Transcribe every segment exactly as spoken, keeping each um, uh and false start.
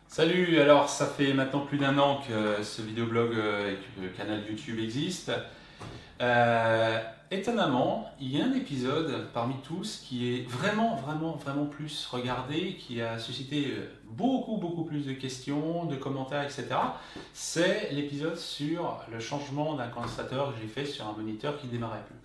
Salut, alors ça fait maintenant plus d'un an que ce vidéoblog euh, et que le canal YouTube existe. Euh, étonnamment, il y a un épisode parmi tous qui est vraiment, vraiment, vraiment plus regardé, qui a suscité beaucoup, beaucoup plus de questions, de commentaires, et cetera. C'est l'épisode sur le changement d'un condensateur que j'ai fait sur un moniteur qui ne démarrait plus.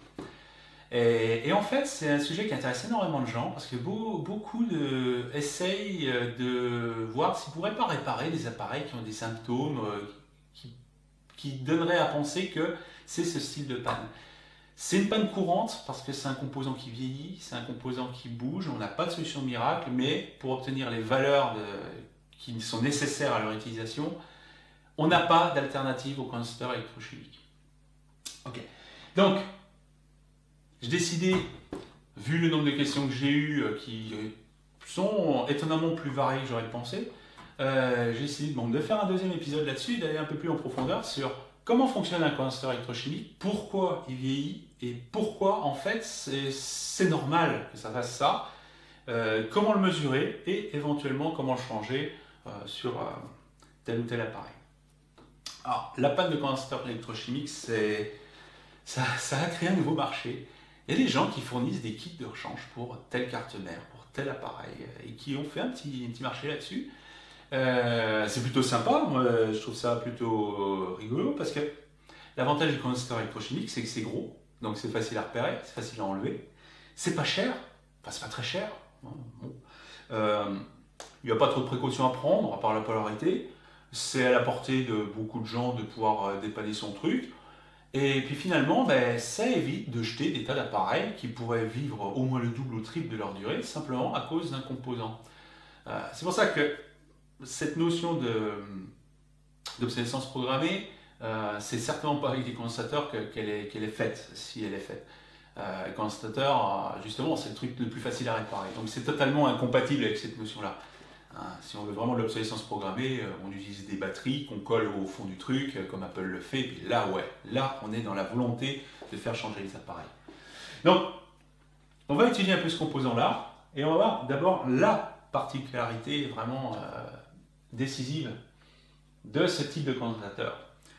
Et, et en fait, c'est un sujet qui intéresse énormément de gens parce que beau- beaucoup de, essayent de voir s'ils ne pourraient pas réparer des appareils qui ont des symptômes euh, qui, qui donneraient à penser que c'est ce style de panne. C'est une panne courante parce que c'est un composant qui vieillit, c'est un composant qui bouge, on n'a pas de solution miracle, mais pour obtenir les valeurs de- qui sont nécessaires à leur utilisation, on n'a pas d'alternative au condensateur électrochimique. Ok. Donc, j'ai décidé, vu le nombre de questions que j'ai eues, euh, qui euh, sont étonnamment plus variées que j'aurais pensé, euh, j'ai décidé donc, de faire un deuxième épisode là-dessus, d'aller un peu plus en profondeur sur comment fonctionne un condensateur électrochimique, pourquoi il vieillit et pourquoi en fait c'est c'est normal que ça fasse ça, euh, comment le mesurer et éventuellement comment le changer euh, sur euh, tel ou tel appareil. Alors, la panne de condensateur électrochimique, c'est, ça, ça a créé un nouveau marché. Il y a des gens qui fournissent des kits de rechange pour telle carte mère, pour tel appareil, et qui ont fait un petit, un petit marché là-dessus. Euh, c'est plutôt sympa, moi je trouve ça plutôt rigolo, parce que l'avantage du condensateur électrochimique, c'est que c'est gros, donc c'est facile à repérer, c'est facile à enlever, c'est pas cher, enfin c'est pas très cher, hein, bon. Euh, il n'y a pas trop de précautions à prendre, à part la polarité, c'est à la portée de beaucoup de gens de pouvoir euh, dépanner son truc. Et puis finalement, ben, ça évite de jeter des tas d'appareils qui pourraient vivre au moins le double ou le triple de leur durée, simplement à cause d'un composant. Euh, c'est pour ça que cette notion de, d'obsolescence programmée, euh, c'est certainement pas avec des condensateurs que- qu'elle est, qu'elle est faite, si elle est faite. Euh, les condensateurs, euh, justement, c'est le truc le plus facile à réparer. Donc c'est totalement incompatible avec cette notion-là. Hein, si on veut vraiment de l'obsolescence programmée, euh, on utilise des batteries qu'on colle au fond du truc, euh, comme Apple le fait, et puis là, ouais, là, on est dans la volonté de faire changer les appareils. Donc, on va étudier un peu ce composant-là, et on va voir d'abord la particularité vraiment euh, décisive de ce type de condensateur.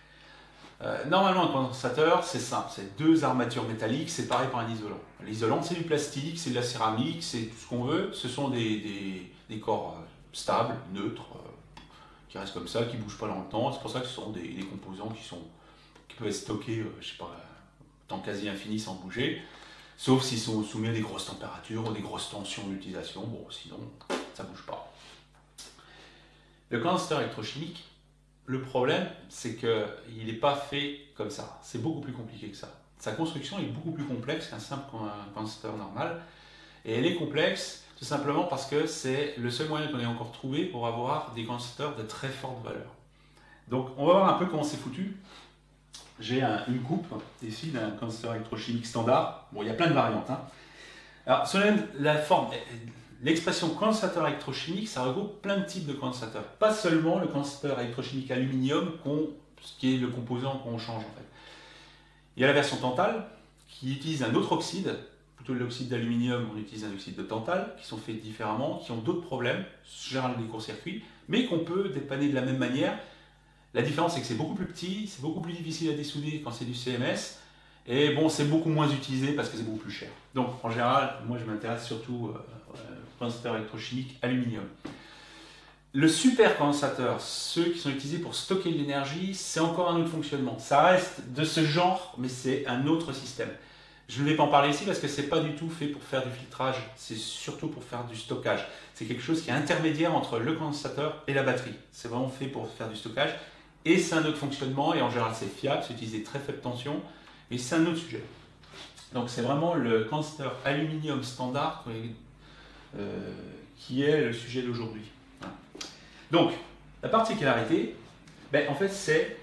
Euh, normalement, un condensateur, c'est simple, c'est deux armatures métalliques séparées par un isolant. L'isolant, c'est du plastique, c'est de la céramique, c'est tout ce qu'on veut. Ce sont des, des, des corps euh, stables, neutres, euh, qui restent comme ça, qui ne bougent pas dans le temps. C'est pour ça que ce sont des, des composants qui, sont, qui peuvent être stockés, euh, je sais pas, temps quasi infini sans bouger, sauf s'ils sont soumis à des grosses températures ou des grosses tensions d'utilisation. Bon, sinon, ça ne bouge pas. Le condensateur électrochimique, le problème, c'est qu'il n'est pas fait comme ça. C'est beaucoup plus compliqué que ça. Sa construction est beaucoup plus complexe qu'un simple condensateur normal. Et elle est complexe tout simplement parce que c'est le seul moyen qu'on ait encore trouvé pour avoir des condensateurs de très forte valeur. Donc on va voir un peu comment c'est foutu. J'ai un, une coupe ici d'un condensateur électrochimique standard. Bon, il y a plein de variantes. Hein. Alors, selon la forme, l'expression condensateur électrochimique, ça regroupe plein de types de condensateurs. Pas seulement le condensateur électrochimique aluminium, qui est le composant qu'on change en fait. Il y a la version tantale, qui utilise un autre oxyde, plutôt que l'oxyde d'aluminium, on utilise un oxyde de tantale, qui sont faits différemment, qui ont d'autres problèmes, généralement des courts-circuits, mais qu'on peut dépanner de la même manière. La différence, c'est que c'est beaucoup plus petit, c'est beaucoup plus difficile à dessouder quand c'est du C M S, et bon, c'est beaucoup moins utilisé parce que c'est beaucoup plus cher. Donc, en général, moi, je m'intéresse surtout euh, au condensateur électrochimique aluminium. Le super condensateur, ceux qui sont utilisés pour stocker de l'énergie, c'est encore un autre fonctionnement. Ça reste de ce genre, mais c'est un autre système. Je ne vais pas en parler ici parce que ce n'est pas du tout fait pour faire du filtrage, c'est surtout pour faire du stockage. C'est quelque chose qui est intermédiaire entre le condensateur et la batterie. C'est vraiment fait pour faire du stockage et c'est un autre fonctionnement et en général c'est fiable, c'est utilisé très faible tension et c'est un autre sujet. Donc c'est vraiment le condensateur aluminium standard euh, qui est le sujet d'aujourd'hui. Voilà. Donc la particularité, ben, en fait c'est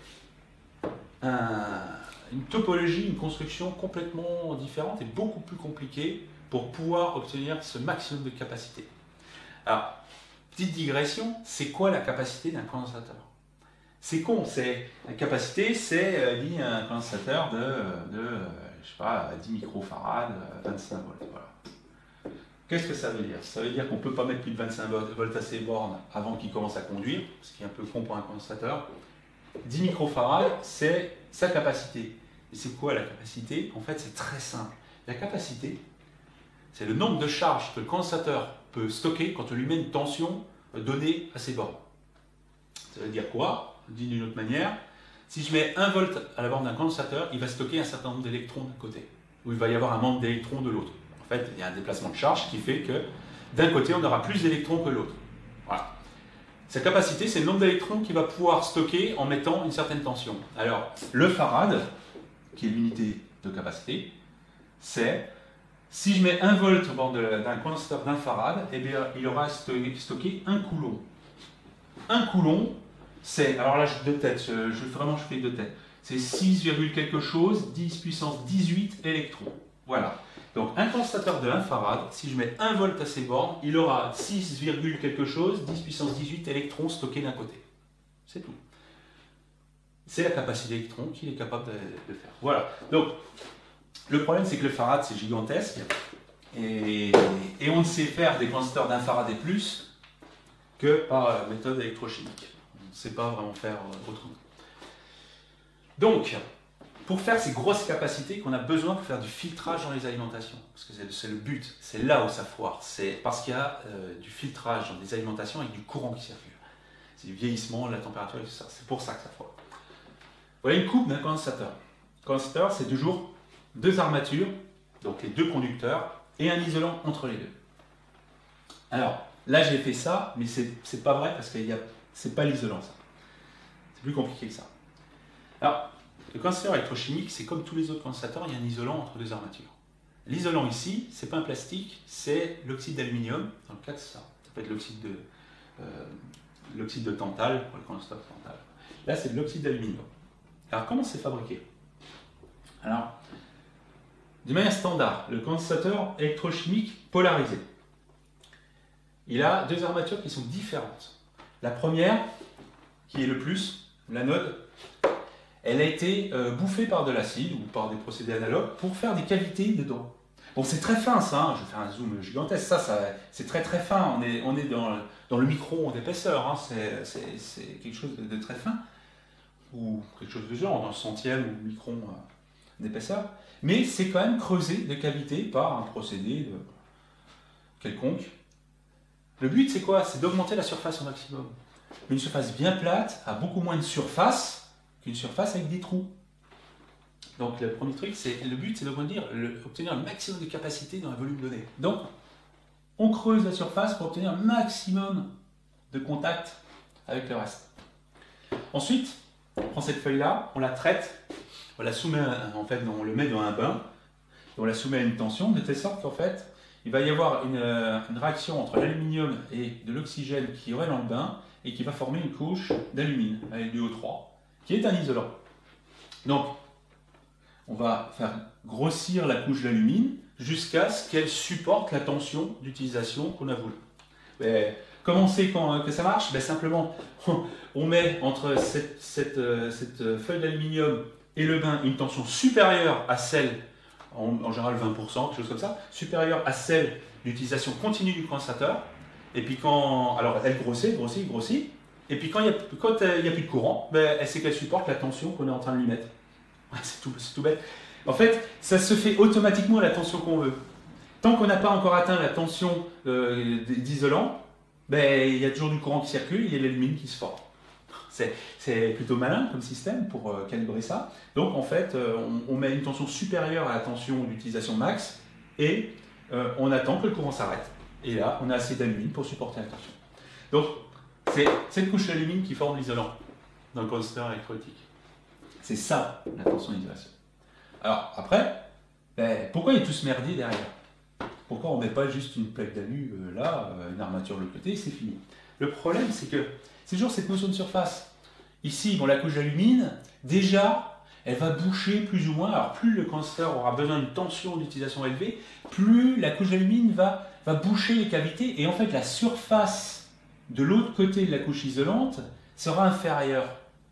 un, une topologie, une construction complètement différente et beaucoup plus compliquée pour pouvoir obtenir ce maximum de capacité. Alors, petite digression, c'est quoi la capacité d'un condensateur? C'est con, c'est la capacité, c'est euh, dit un condensateur de, de euh, je sais pas, dix microfarads, vingt-cinq volts. Voilà. Qu'est-ce que ça veut dire? Ça veut dire qu'on ne peut pas mettre plus de vingt-cinq volts à ces bornes avant qu'il commence à conduire, ce qui est un peu con pour un condensateur. dix microfarads, c'est sa capacité. Et c'est quoi la capacité? En fait, c'est très simple. La capacité, c'est le nombre de charges que le condensateur peut stocker quand on lui met une tension donnée à ses bornes. Ça veut dire quoi? Dit d'une autre manière, si je mets un volt à la borne d'un condensateur, il va stocker un certain nombre d'électrons d'un côté, ou il va y avoir un manque d'électrons de l'autre. En fait, il y a un déplacement de charge qui fait que d'un côté, on aura plus d'électrons que l'autre. Voilà. Sa capacité, c'est le nombre d'électrons qu'il va pouvoir stocker en mettant une certaine tension. Alors, le farad, qui est l'unité de capacité, c'est, si je mets un volt au bord d'un condensateur d'un farad, eh bien, il aura stocké un coulomb. Un coulomb, c'est, alors là, je, de tête, je, je, vraiment, je fais de tête, c'est six, quelque chose, dix puissance dix-huit électrons. Voilà. Donc, un condensateur de un farad, si je mets un volt à ses bornes, il aura six, quelque chose, dix puissance dix-huit électrons stockés d'un côté. C'est tout. C'est la capacité d'électrons qu'il est capable de, de faire. Voilà. Donc, le problème, c'est que le farad, c'est gigantesque. Et, et on ne sait faire des condensateurs d'un farad et plus que par euh, méthode électrochimique. On ne sait pas vraiment faire euh, autrement. Donc, pour faire ces grosses capacités qu'on a besoin pour faire du filtrage dans les alimentations, parce que c'est le but, c'est là où ça foire, c'est parce qu'il y a euh, du filtrage dans des alimentations avec du courant qui circule. C'est du vieillissement, de la température et tout ça, c'est pour ça que ça foire. Voilà une coupe d'un condensateur. Le condensateur, c'est toujours deux armatures, donc les deux conducteurs, et un isolant entre les deux. Alors, là j'ai fait ça, mais c'est pas vrai parce que c'est pas l'isolant ça. C'est plus compliqué que ça. Alors, le condensateur électrochimique, c'est comme tous les autres condensateurs, il y a un isolant entre deux armatures. L'isolant ici, c'est pas un plastique, c'est l'oxyde d'aluminium, dans le cas de ça. Ça peut être l'oxyde de, euh, l'oxyde de tantale, pour le condensateur tantale. Là, c'est de l'oxyde d'aluminium. Alors, comment c'est fabriqué? Alors, de manière standard, le condensateur électrochimique polarisé, il a deux armatures qui sont différentes. La première, qui est le plus, l'anode, elle a été euh, bouffée par de l'acide ou par des procédés analogues pour faire des cavités dedans. Bon, c'est très fin ça, hein. Je vais faire un zoom gigantesque, ça, ça c'est très très fin, on est, on est dans, dans le micron d'épaisseur, hein. C'est quelque chose de, de très fin, ou quelque chose de genre, dans le centième ou micron euh, d'épaisseur, mais c'est quand même creusé de cavités par un procédé de... quelconque. Le but c'est quoi? C'est d'augmenter la surface au maximum. Une surface bien plate a beaucoup moins de surface qu'une surface avec des trous. Donc le premier truc, c'est le but, c'est d'obtenir le, obtenir le maximum de capacité dans un volume donné. Donc, on creuse la surface pour obtenir un maximum de contact avec le reste. Ensuite, on prend cette feuille-là, on la traite, on la soumet, en fait, on le met dans un bain, et on la soumet à une tension, de telle sorte qu'en fait, il va y avoir une, une réaction entre l'aluminium et de l'oxygène qui aurait dans le bain, et qui va former une couche d'alumine avec du O trois. Qui est un isolant. Donc, on va faire grossir la couche d'alumine jusqu'à ce qu'elle supporte la tension d'utilisation qu'on a voulu. Mais comment on sait quand, que ça marche? Ben simplement, on, on met entre cette, cette, cette feuille d'aluminium et le bain une tension supérieure à celle, en, en général vingt pour cent, quelque chose comme ça, supérieure à celle d'utilisation continue du condensateur. Et puis quand, alors elle grossit, grossit, grossit. Et puis quand il n'y a, a plus de courant, ben, elle sait qu'elle supporte la tension qu'on est en train de lui mettre. C'est tout, tout bête. En fait, ça se fait automatiquement à la tension qu'on veut. Tant qu'on n'a pas encore atteint la tension euh, d'isolant, ben, il y a toujours du courant qui circule, il y a l'alumine qui se forme. C'est plutôt malin comme système pour euh, calibrer ça. Donc en fait, euh, on, on met une tension supérieure à la tension d'utilisation max et euh, on attend que le courant s'arrête. Et là, on a assez d'alumine pour supporter la tension. Donc, c'est cette couche d'alumine qui forme l'isolant dans le condensateur électrolytique. C'est ça, la tension d'isolation. Alors, après, ben, pourquoi il y a tout ce merdier derrière? Pourquoi on ne met pas juste une plaque d'alu euh, là, euh, une armature de l'autre côté, et c'est fini? Le problème, c'est que c'est toujours cette notion de surface. Ici, bon, la couche d'alumine, déjà, elle va boucher plus ou moins. Alors, plus le condensateur aura besoin d'une tension d'utilisation élevée, plus la couche d'alumine va, va boucher les cavités. Et en fait, la surface de l'autre côté de la couche isolante sera inférieure.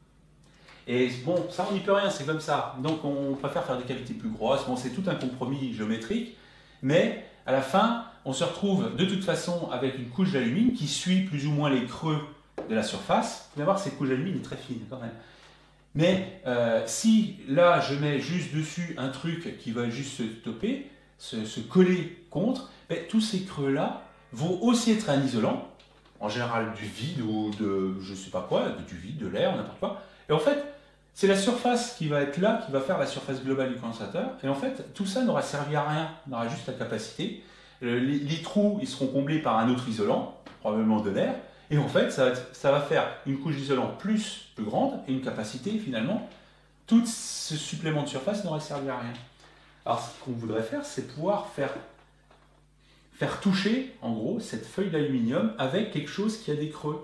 Et bon, ça on n'y peut rien, c'est comme ça. Donc on préfère faire des cavités plus grosses. Bon, c'est tout un compromis géométrique, mais à la fin, on se retrouve de toute façon avec une couche d'alumine qui suit plus ou moins les creux de la surface. Vous allez voir, cette couche d'alumine est très fine quand même. Mais euh, si là, je mets juste dessus un truc qui va juste se stopper, se, se coller contre, ben, tous ces creux-là vont aussi être un isolant, en général du vide ou de je sais pas quoi, du vide, de l'air, n'importe quoi. Et en fait, c'est la surface qui va être là, qui va faire la surface globale du condensateur. Et en fait, tout ça n'aura servi à rien, on aura juste la capacité. Les, les trous, ils seront comblés par un autre isolant, probablement de l'air. Et en fait, ça va, être, ça va faire une couche d'isolant plus, plus grande et une capacité finalement. Tout ce supplément de surface n'aurait servi à rien. Alors, ce qu'on voudrait faire, c'est pouvoir faire, faire toucher, en gros, cette feuille d'aluminium avec quelque chose qui a des creux.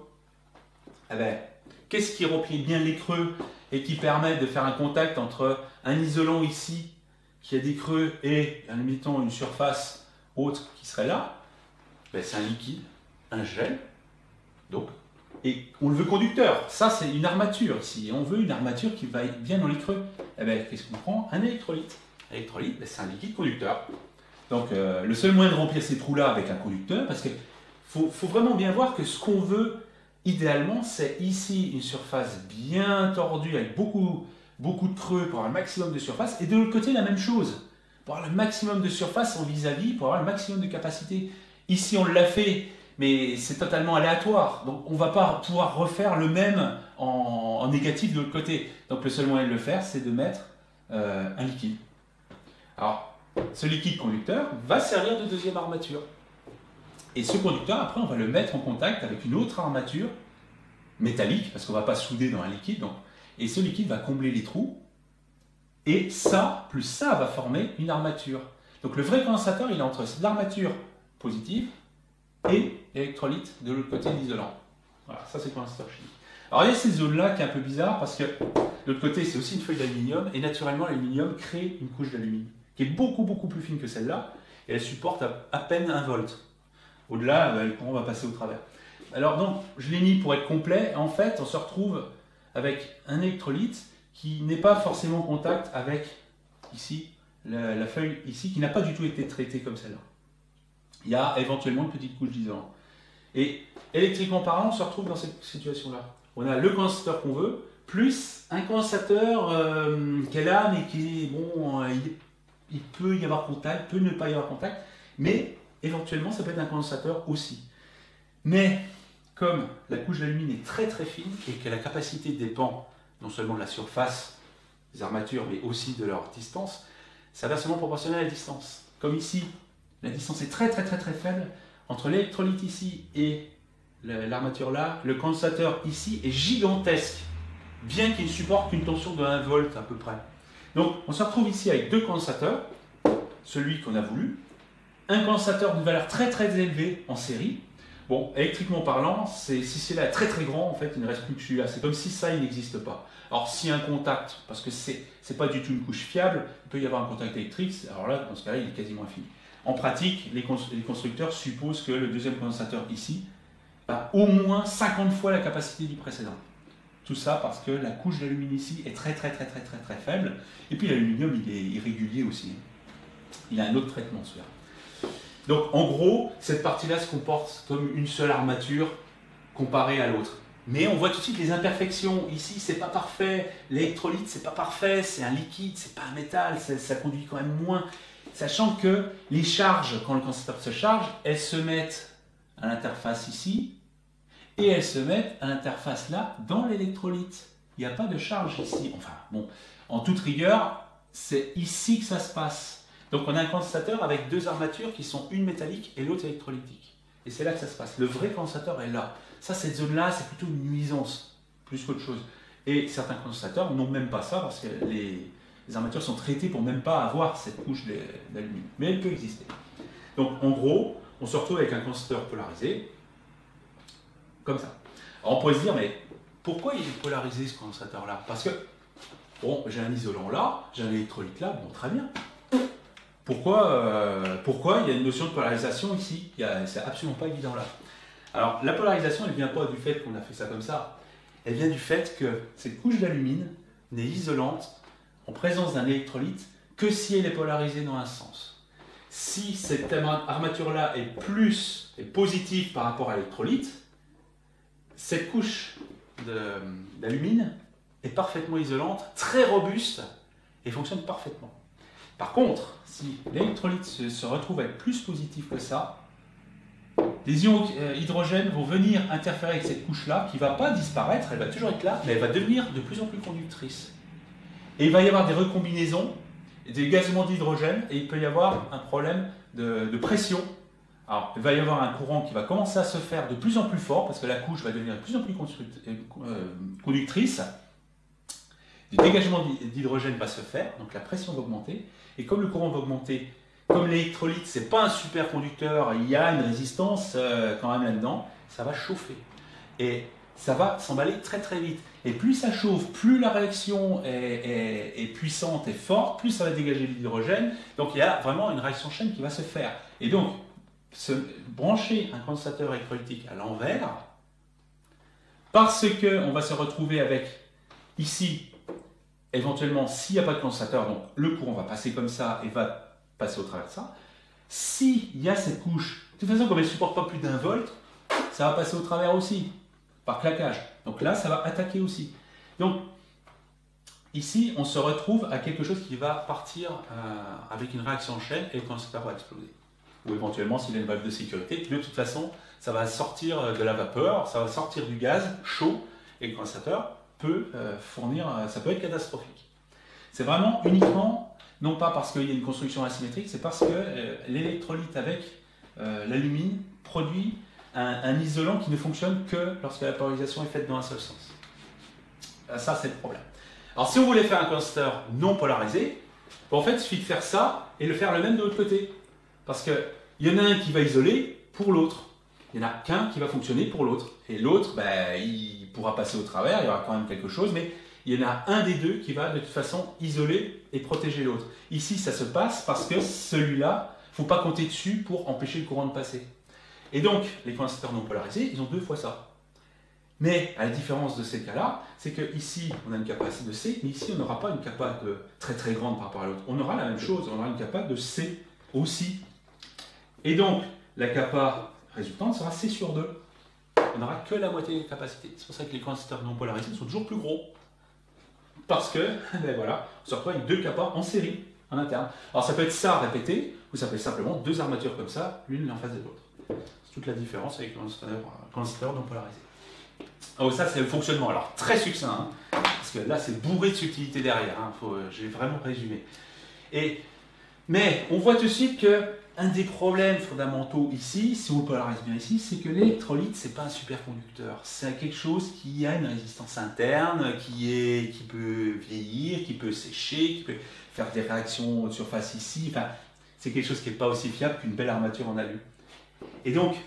Eh ben, qu'est-ce qui remplit bien les creux et qui permet de faire un contact entre un isolant ici qui a des creux et, admettons, une surface autre qui serait là? Ben, c'est un liquide, un gel. Donc, et on le veut conducteur. Ça, c'est une armature ici. On veut une armature qui va bien dans les creux. Eh bien, qu'est-ce qu'on prend? Un électrolyte. L'électrolyte, ben, c'est un liquide conducteur. Donc, euh, le seul moyen de remplir ces trous-là avec un conducteur, parce qu'il faut, faut vraiment bien voir que ce qu'on veut, idéalement, c'est ici une surface bien tordue avec beaucoup, beaucoup de creux pour avoir le maximum de surface. Et de l'autre côté, la même chose. Pour avoir le maximum de surface en vis-à-vis, pour avoir le maximum de capacité. Ici, on l'a fait. Mais c'est totalement aléatoire, donc on ne va pas pouvoir refaire le même en, en négatif de l'autre côté. Donc le seul moyen de le faire, c'est de mettre euh, un liquide. Alors, ce liquide conducteur va servir de deuxième armature. Et ce conducteur, après, on va le mettre en contact avec une autre armature métallique, parce qu'on ne va pas souder dans un liquide. Donc, et ce liquide va combler les trous, et ça, plus ça, va former une armature. Donc le vrai condensateur, il est entre l'armature positive et l'électrolyte de l'autre côté de l'isolant. Voilà, ça c'est le condensateur chimique. Alors il y a cette zone-là qui est un peu bizarre parce que de l'autre côté c'est aussi une feuille d'aluminium et naturellement l'aluminium crée une couche d'alumine qui est beaucoup beaucoup plus fine que celle-là et elle supporte à, à peine un volt. Au-delà, ben, le courant va passer au travers. Alors donc je l'ai mis pour être complet. En fait on se retrouve avec un électrolyte qui n'est pas forcément en contact avec ici la, la feuille ici qui n'a pas du tout été traitée comme celle-là. Il y a éventuellement une petite couche d'isolant. Et électriquement parlant, on se retrouve dans cette situation-là. On a le condensateur qu'on veut, plus un condensateur euh, qui est là, mais qui est, bon, euh, il, il peut y avoir contact, peut ne pas y avoir contact, mais éventuellement, ça peut être un condensateur aussi. Mais, comme la couche d'alumine est très très fine, et que la capacité dépend non seulement de la surface des armatures, mais aussi de leur distance, c'est inversement proportionnel à la distance. Comme ici, la distance est très très très très faible entre l'électrolyte ici et l'armature là. Le condensateur ici est gigantesque, bien qu'il ne supporte qu'une tension de un volt à peu près. Donc on se retrouve ici avec deux condensateurs, celui qu'on a voulu, un condensateur d'une valeur très très élevée en série. Bon, électriquement parlant, si c'est là très très grand, en fait, il ne reste plus que celui-là. C'est comme si ça, il n'existe pas. Alors, s'il y a un contact, parce que c'est n'est pas du tout une couche fiable, il peut y avoir un contact électrique, alors là, dans ce cas-là, il est quasiment infini. En pratique, les constructeurs supposent que le deuxième condensateur ici a au moins cinquante fois la capacité du précédent. Tout ça parce que la couche d'alumine ici est très très très très très très faible. Et puis l'aluminium, il est irrégulier aussi. Il a un autre traitement celui-là. Donc en gros, cette partie-là se comporte comme une seule armature comparée à l'autre. Mais on voit tout de suite les imperfections. Ici, c'est pas parfait. L'électrolyte, c'est pas parfait. C'est un liquide, c'est pas un métal. Ça, ça conduit quand même moins. Sachant que les charges, quand le condensateur se charge, elles se mettent à l'interface ici et elles se mettent à l'interface là dans l'électrolyte. Il n'y a pas de charge ici. Enfin, bon, en toute rigueur, c'est ici que ça se passe. Donc on a un condensateur avec deux armatures qui sont une métallique et l'autre électrolytique. Et c'est là que ça se passe. Le vrai condensateur est là. Ça, cette zone-là, c'est plutôt une nuisance, plus qu'autre chose. Et certains condensateurs n'ont même pas ça parce que les, les armatures sont traitées pour même pas avoir cette couche d'aluminium. Mais elle peut exister. Donc en gros, on se retrouve avec un condensateur polarisé, comme ça. Alors on pourrait se dire, mais pourquoi il est polarisé ce condensateur-là? Parce que, bon, j'ai un isolant là, j'ai un électrolyte là, bon, très bien. Pourquoi, euh, pourquoi il y a une notion de polarisation ici? C'est absolument pas évident là. Alors la polarisation, elle ne vient pas du fait qu'on a fait ça comme ça. Elle vient du fait que cette couche d'alumine n'est isolante en présence d'un électrolyte que si elle est polarisée dans un sens. si cette armature-là est plus est positive par rapport à l'électrolyte, cette couche d'alumine est parfaitement isolante, très robuste et fonctionne parfaitement. Par contre, si l'électrolyte se, se retrouve à être plus positif que ça, les ions euh, hydrogène vont venir interférer avec cette couche-là qui ne va pas disparaître, elle va toujours être là, mais elle va devenir de plus en plus conductrice. Et il va y avoir des recombinaisons, des gazements d'hydrogène, et il peut y avoir un problème de, de pression. Alors, il va y avoir un courant qui va commencer à se faire de plus en plus fort, parce que la couche va devenir de plus en plus conductrice. Du dégagement d'hydrogène va se faire, donc la pression va augmenter. Et comme le courant va augmenter, comme l'électrolyte, ce n'est pas un superconducteur, il y a une résistance euh, quand même là-dedans, ça va chauffer. Et ça va s'emballer très très vite. Et plus ça chauffe, plus la réaction est, est, est puissante et forte, plus ça va dégager de l'hydrogène. Donc il y a vraiment une réaction chaîne qui va se faire. Et donc, se brancher un condensateur électrolytique à l'envers, parce qu'on va se retrouver avec, ici, éventuellement, s'il n'y a pas de condensateur, donc le courant va passer comme ça et va passer au travers de ça. S'il y a cette couche, de toute façon, comme elle ne supporte pas plus d'un volt, ça va passer au travers aussi, par claquage. Donc là, ça va attaquer aussi. Donc, ici, on se retrouve à quelque chose qui va partir euh, avec une réaction en chaîne et le condensateur va exploser. Ou éventuellement, s'il y a une valve de sécurité, de toute façon, ça va sortir de la vapeur, ça va sortir du gaz chaud et le condensateur peut euh, fournir, ça peut être catastrophique. C'est vraiment uniquement, non pas parce qu'il y a une construction asymétrique, c'est parce que euh, l'électrolyte avec euh, l'alumine produit un, un isolant qui ne fonctionne que lorsque la vaporisation est faite dans un seul sens. Ça, c'est le problème. Alors, si on voulait faire un condensateur non polarisé, bon, en fait, il suffit de faire ça et le faire le même de l'autre côté. Parce qu'il y en a un qui va isoler pour l'autre. Il n'y en a qu'un qui va fonctionner pour l'autre. Et l'autre, ben, il pourra passer au travers, il y aura quand même quelque chose, mais il y en a un des deux qui va de toute façon isoler et protéger l'autre. Ici, ça se passe parce que celui-là, il ne faut pas compter dessus pour empêcher le courant de passer. Et donc, les condensateurs non polarisés, ils ont deux fois ça. Mais, à la différence de ces cas-là, c'est qu'ici, on a une capacité de C, mais ici, on n'aura pas une capacité très très grande par rapport à l'autre. On aura la même chose, on aura une capacité de C aussi. Et donc, la capa résultante sera C sur deux. On n'aura que la moitié des capacités. C'est pour ça que les condensateurs non polarisés sont toujours plus gros. Parce que, ben voilà, on se retrouve avec deux capas en série, en interne. Alors ça peut être ça répété, ou ça peut être simplement deux armatures comme ça, l'une en face de l'autre. C'est toute la différence avec les condensateurs non polarisés. Oh, ça c'est le fonctionnement. Alors très succinct, hein, parce que là c'est bourré de subtilité derrière. Hein, faut, j'ai vraiment résumé. Et, mais on voit tout de suite que un des problèmes fondamentaux ici, si on le polarise bien ici, c'est que l'électrolyte, c'est pas un superconducteur. C'est quelque chose qui a une résistance interne, qui, est, qui peut vieillir, qui peut sécher, qui peut faire des réactions de surface ici. Enfin, c'est quelque chose qui n'est pas aussi fiable qu'une belle armature en alu. Et donc,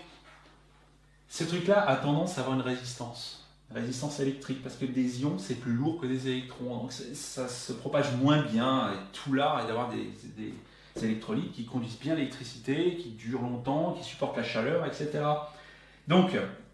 ce truc-là a tendance à avoir une résistance. Une résistance électrique, parce que des ions, c'est plus lourd que des électrons. Donc, ça se propage moins bien. Et tout l'art est d'avoir des... des électrolytes qui conduisent bien l'électricité, qui durent longtemps, qui supportent la chaleur, et cetera. Donc,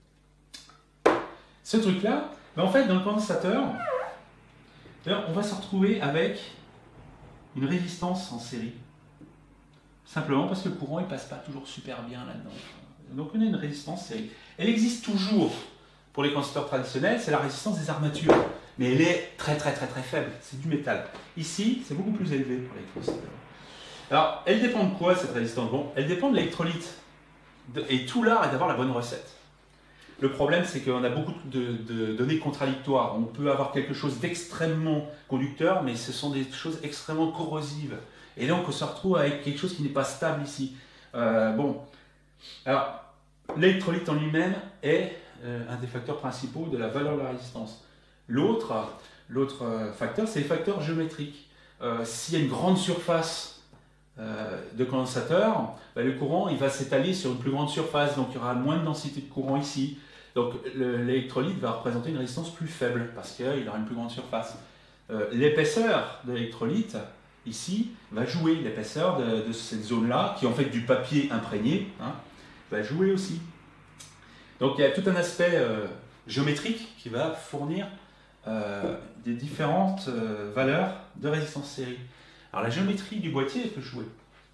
ce truc-là, ben en fait, dans le condensateur, on va se retrouver avec une résistance en série. Simplement parce que le courant ne passe pas toujours super bien là-dedans. Donc, on a une résistance série. Elle existe toujours pour les condensateurs traditionnels, c'est la résistance des armatures. Mais elle est très très très très faible, c'est du métal. Ici, c'est beaucoup plus élevé pour les condensateurs. Alors, elle dépend de quoi cette résistance? Bon, elle dépend de l'électrolyte. Et tout l'art est d'avoir la bonne recette. Le problème, c'est qu'on a beaucoup de, de données contradictoires. On peut avoir quelque chose d'extrêmement conducteur, mais ce sont des choses extrêmement corrosives. Et donc, on se retrouve avec quelque chose qui n'est pas stable ici. Euh, bon, alors, l'électrolyte en lui-même est euh, un des facteurs principaux de la valeur de la résistance. L'autre, l'autre facteur, c'est les facteurs géométriques. Euh, S'il y a une grande surface Euh, de condensateur, ben, le courant il va s'étaler sur une plus grande surface, donc il y aura moins de densité de courant ici. Donc l'électrolyte va représenter une résistance plus faible parce qu'il aura une plus grande surface. Euh, l'épaisseur de l'électrolyte, ici, va jouer. L'épaisseur de, de cette zone-là, qui est en fait du papier imprégné, hein, va jouer aussi. Donc il y a tout un aspect euh, géométrique qui va fournir euh, des différentes euh, valeurs de résistance série. Alors la géométrie du boîtier elle peut jouer.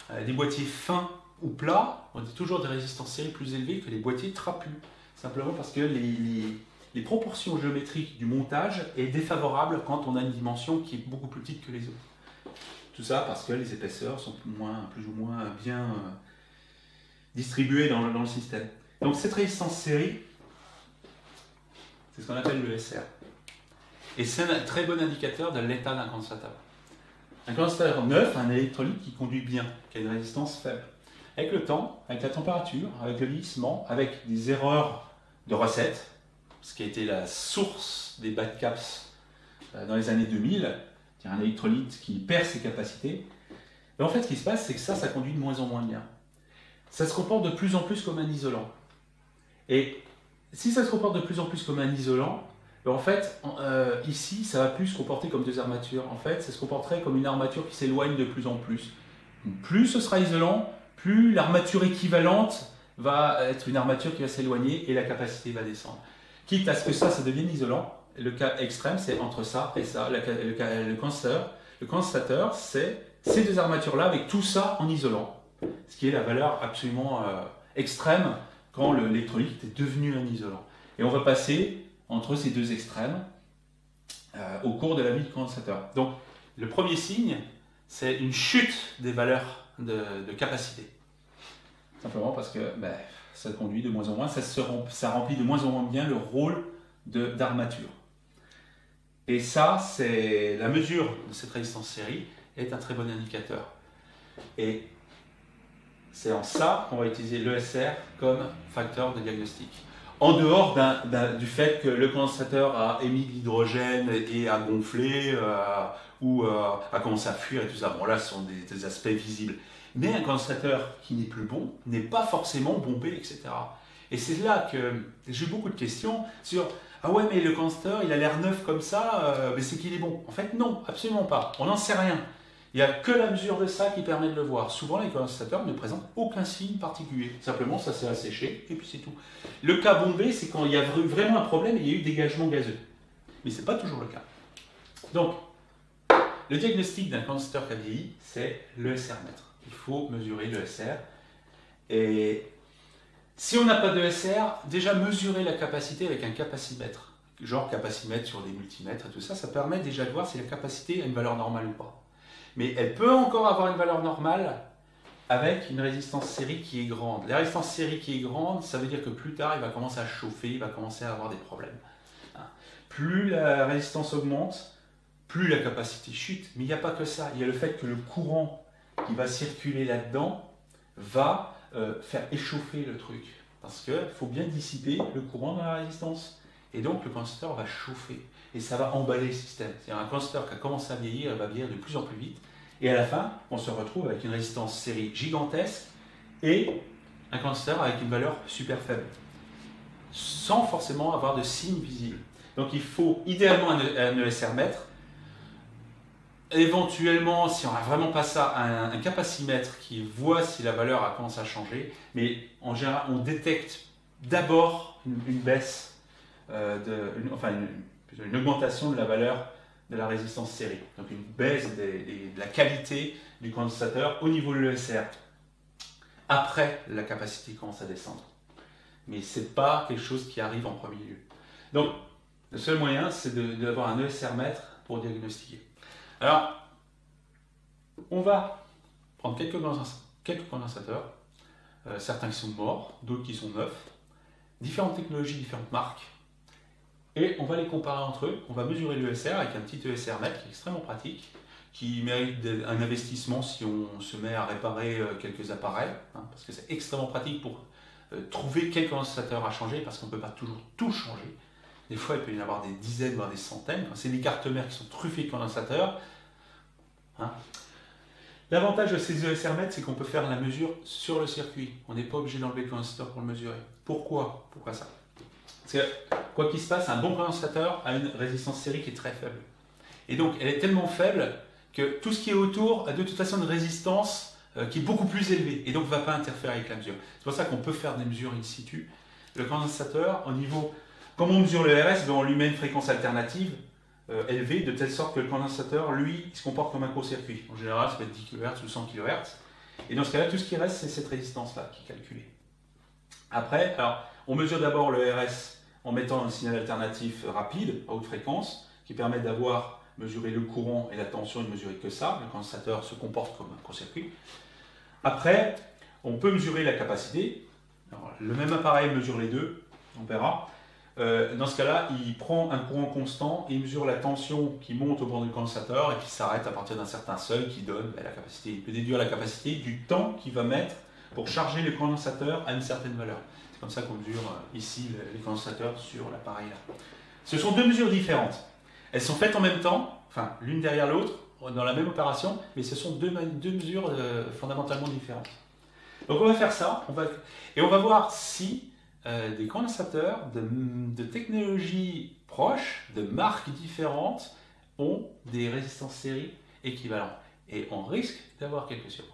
euh, des boîtiers fins ou plats ont toujours des résistances série plus élevées que les boîtiers trapus. Simplement parce que les, les, les proportions géométriques du montage est défavorable quand on a une dimension qui est beaucoup plus petite que les autres. Tout ça parce que les épaisseurs sont plus, moins, plus ou moins bien euh, distribuées dans le, dans le système. Donc cette résistance série, c'est ce qu'on appelle le S R. Et c'est un très bon indicateur de l'état d'un condensateur. Un condensateur neuf, un électrolyte qui conduit bien, qui a une résistance faible. Avec le temps, avec la température, avec le vieillissement, avec des erreurs de recettes, ce qui a été la source des bad caps dans les années deux mille, c'est-à-dire un électrolyte qui perd ses capacités, et en fait ce qui se passe, c'est que ça, ça conduit de moins en moins bien. Ça se comporte de plus en plus comme un isolant. Et si ça se comporte de plus en plus comme un isolant, en fait, euh, ici, ça va plus se comporter comme deux armatures. En fait, ça se comporterait comme une armature qui s'éloigne de plus en plus. Plus ce sera isolant, plus l'armature équivalente va être une armature qui va s'éloigner et la capacité va descendre. Quitte à ce que ça, ça devienne isolant, le cas extrême, c'est entre ça et ça. Le, le, le condensateur, le condensateur c'est ces deux armatures-là avec tout ça en isolant. Ce qui est la valeur absolument euh, extrême quand l'électrolyte est devenu un isolant. Et on va passer entre ces deux extrêmes euh, au cours de la vie du condensateur. Donc, le premier signe, c'est une chute des valeurs de, de capacité. Simplement parce que ben, ça conduit de moins en moins, ça, se, ça remplit de moins en moins bien le rôle d'armature. Et ça, c'est la mesure de cette résistance série est un très bon indicateur. Et c'est en ça qu'on va utiliser l'E S R comme facteur de diagnostic. En dehors d'un, d'un, du fait que le condensateur a émis de l'hydrogène et a gonflé euh, ou euh, a commencé à fuir et tout ça. Bon, là, ce sont des, des aspects visibles. Mais un condensateur qui n'est plus bon n'est pas forcément bombé, et cetera. Et c'est là que j'ai eu beaucoup de questions sur « Ah ouais, mais le condensateur, il a l'air neuf comme ça, euh, mais c'est qu'il est bon. » En fait, non, absolument pas. On n'en sait rien. Il n'y a que la mesure de ça qui permet de le voir. Souvent, les condensateurs ne présentent aucun signe particulier. Simplement, ça s'est asséché et puis c'est tout. Le cas bombé, c'est quand il y a vraiment un problème et il y a eu dégagement gazeux. Mais ce n'est pas toujours le cas. Donc, le diagnostic d'un condensateur qui a vieilli, c'est l'E S R mètre. Il faut mesurer l'E S R. Et si on n'a pas de S R, déjà mesurer la capacité avec un capacimètre. Genre capacimètre sur des multimètres et tout ça, ça permet déjà de voir si la capacité a une valeur normale ou pas. Mais elle peut encore avoir une valeur normale avec une résistance série qui est grande. La résistance série qui est grande, ça veut dire que plus tard, il va commencer à chauffer, il va commencer à avoir des problèmes. Plus la résistance augmente, plus la capacité chute. Mais il n'y a pas que ça. Il y a le fait que le courant qui va circuler là-dedans va euh, faire échauffer le truc. Parce qu'il faut bien dissiper le courant dans la résistance. Et donc, le condensateur va chauffer. Et ça va emballer le système. C'est-à-dire un condensateur qui a commencé à vieillir, il va vieillir de plus en plus vite. Et à la fin, on se retrouve avec une résistance série gigantesque et un condensateur avec une valeur super faible. Sans forcément avoir de signe visible. Donc il faut idéalement un E S R mètre. Éventuellement, si on n'a vraiment pas ça, un, un capacimètre qui voit si la valeur a commencé à changer. Mais en général, on détecte d'abord une, une baisse, euh, de, une, enfin une, une augmentation de la valeur de la résistance série. Donc une baisse des, des, de la qualité du condensateur au niveau de l'E S R. Après, la capacité commence à descendre. Mais ce n'est pas quelque chose qui arrive en premier lieu. Donc, le seul moyen, c'est d'avoir un E S R mètre pour diagnostiquer. Alors, on va prendre quelques, quelques condensateurs, euh, certains qui sont morts, d'autres qui sont neufs, différentes technologies, différentes marques, et on va les comparer entre eux. On va mesurer l'E S R avec un petit E S R mètre qui est extrêmement pratique, qui mérite un investissement si on se met à réparer quelques appareils, hein, parce que c'est extrêmement pratique pour euh, trouver quel condensateur à changer, parce qu'on ne peut pas toujours tout changer. Des fois, il peut y en avoir des dizaines, voire des centaines. Quand c'est des cartes mères qui sont truffées de condensateurs. Hein. L'avantage de ces E S R mètres, c'est qu'on peut faire la mesure sur le circuit. On n'est pas obligé d'enlever le condensateur pour le mesurer. Pourquoi Pourquoi ça? Parce que, quoi qu'il se passe, un bon condensateur a une résistance série qui est très faible. Et donc, elle est tellement faible que tout ce qui est autour a de toute façon une résistance euh, qui est beaucoup plus élevée. Et donc, ne va pas interférer avec la mesure. C'est pour ça qu'on peut faire des mesures in situ. Le condensateur, au niveau... Comme on mesure le R S, ben on lui met une fréquence alternative euh, élevée, de telle sorte que le condensateur, lui, il se comporte comme un court-circuit. En général, ça peut être dix kilohertz ou cent kilohertz. Et dans ce cas-là, tout ce qui reste, c'est cette résistance-là qui est calculée. Après, alors, on mesure d'abord le R S en mettant un signal alternatif rapide, à haute fréquence, qui permet d'avoir mesuré le courant et la tension et de mesurer que ça. Le condensateur se comporte comme un court-circuit. Après, on peut mesurer la capacité. Alors, le même appareil mesure les deux, on verra. Euh, dans ce cas-là, il prend un courant constant et il mesure la tension qui monte au bord du condensateur et qui s'arrête à partir d'un certain seuil qui donne ben, la capacité. Il peut déduire la capacité du temps qu'il va mettre pour charger le condensateur à une certaine valeur. C'est comme ça qu'on mesure euh, ici les condensateurs sur l'appareil là. Ce sont deux mesures différentes. Elles sont faites en même temps, enfin l'une derrière l'autre, dans la même opération, mais ce sont deux, deux mesures euh, fondamentalement différentes. Donc on va faire ça, on va, et on va voir si euh, des condensateurs de, de technologies proches, de marques différentes, ont des résistances série équivalentes. Et on risque d'avoir quelques surprises.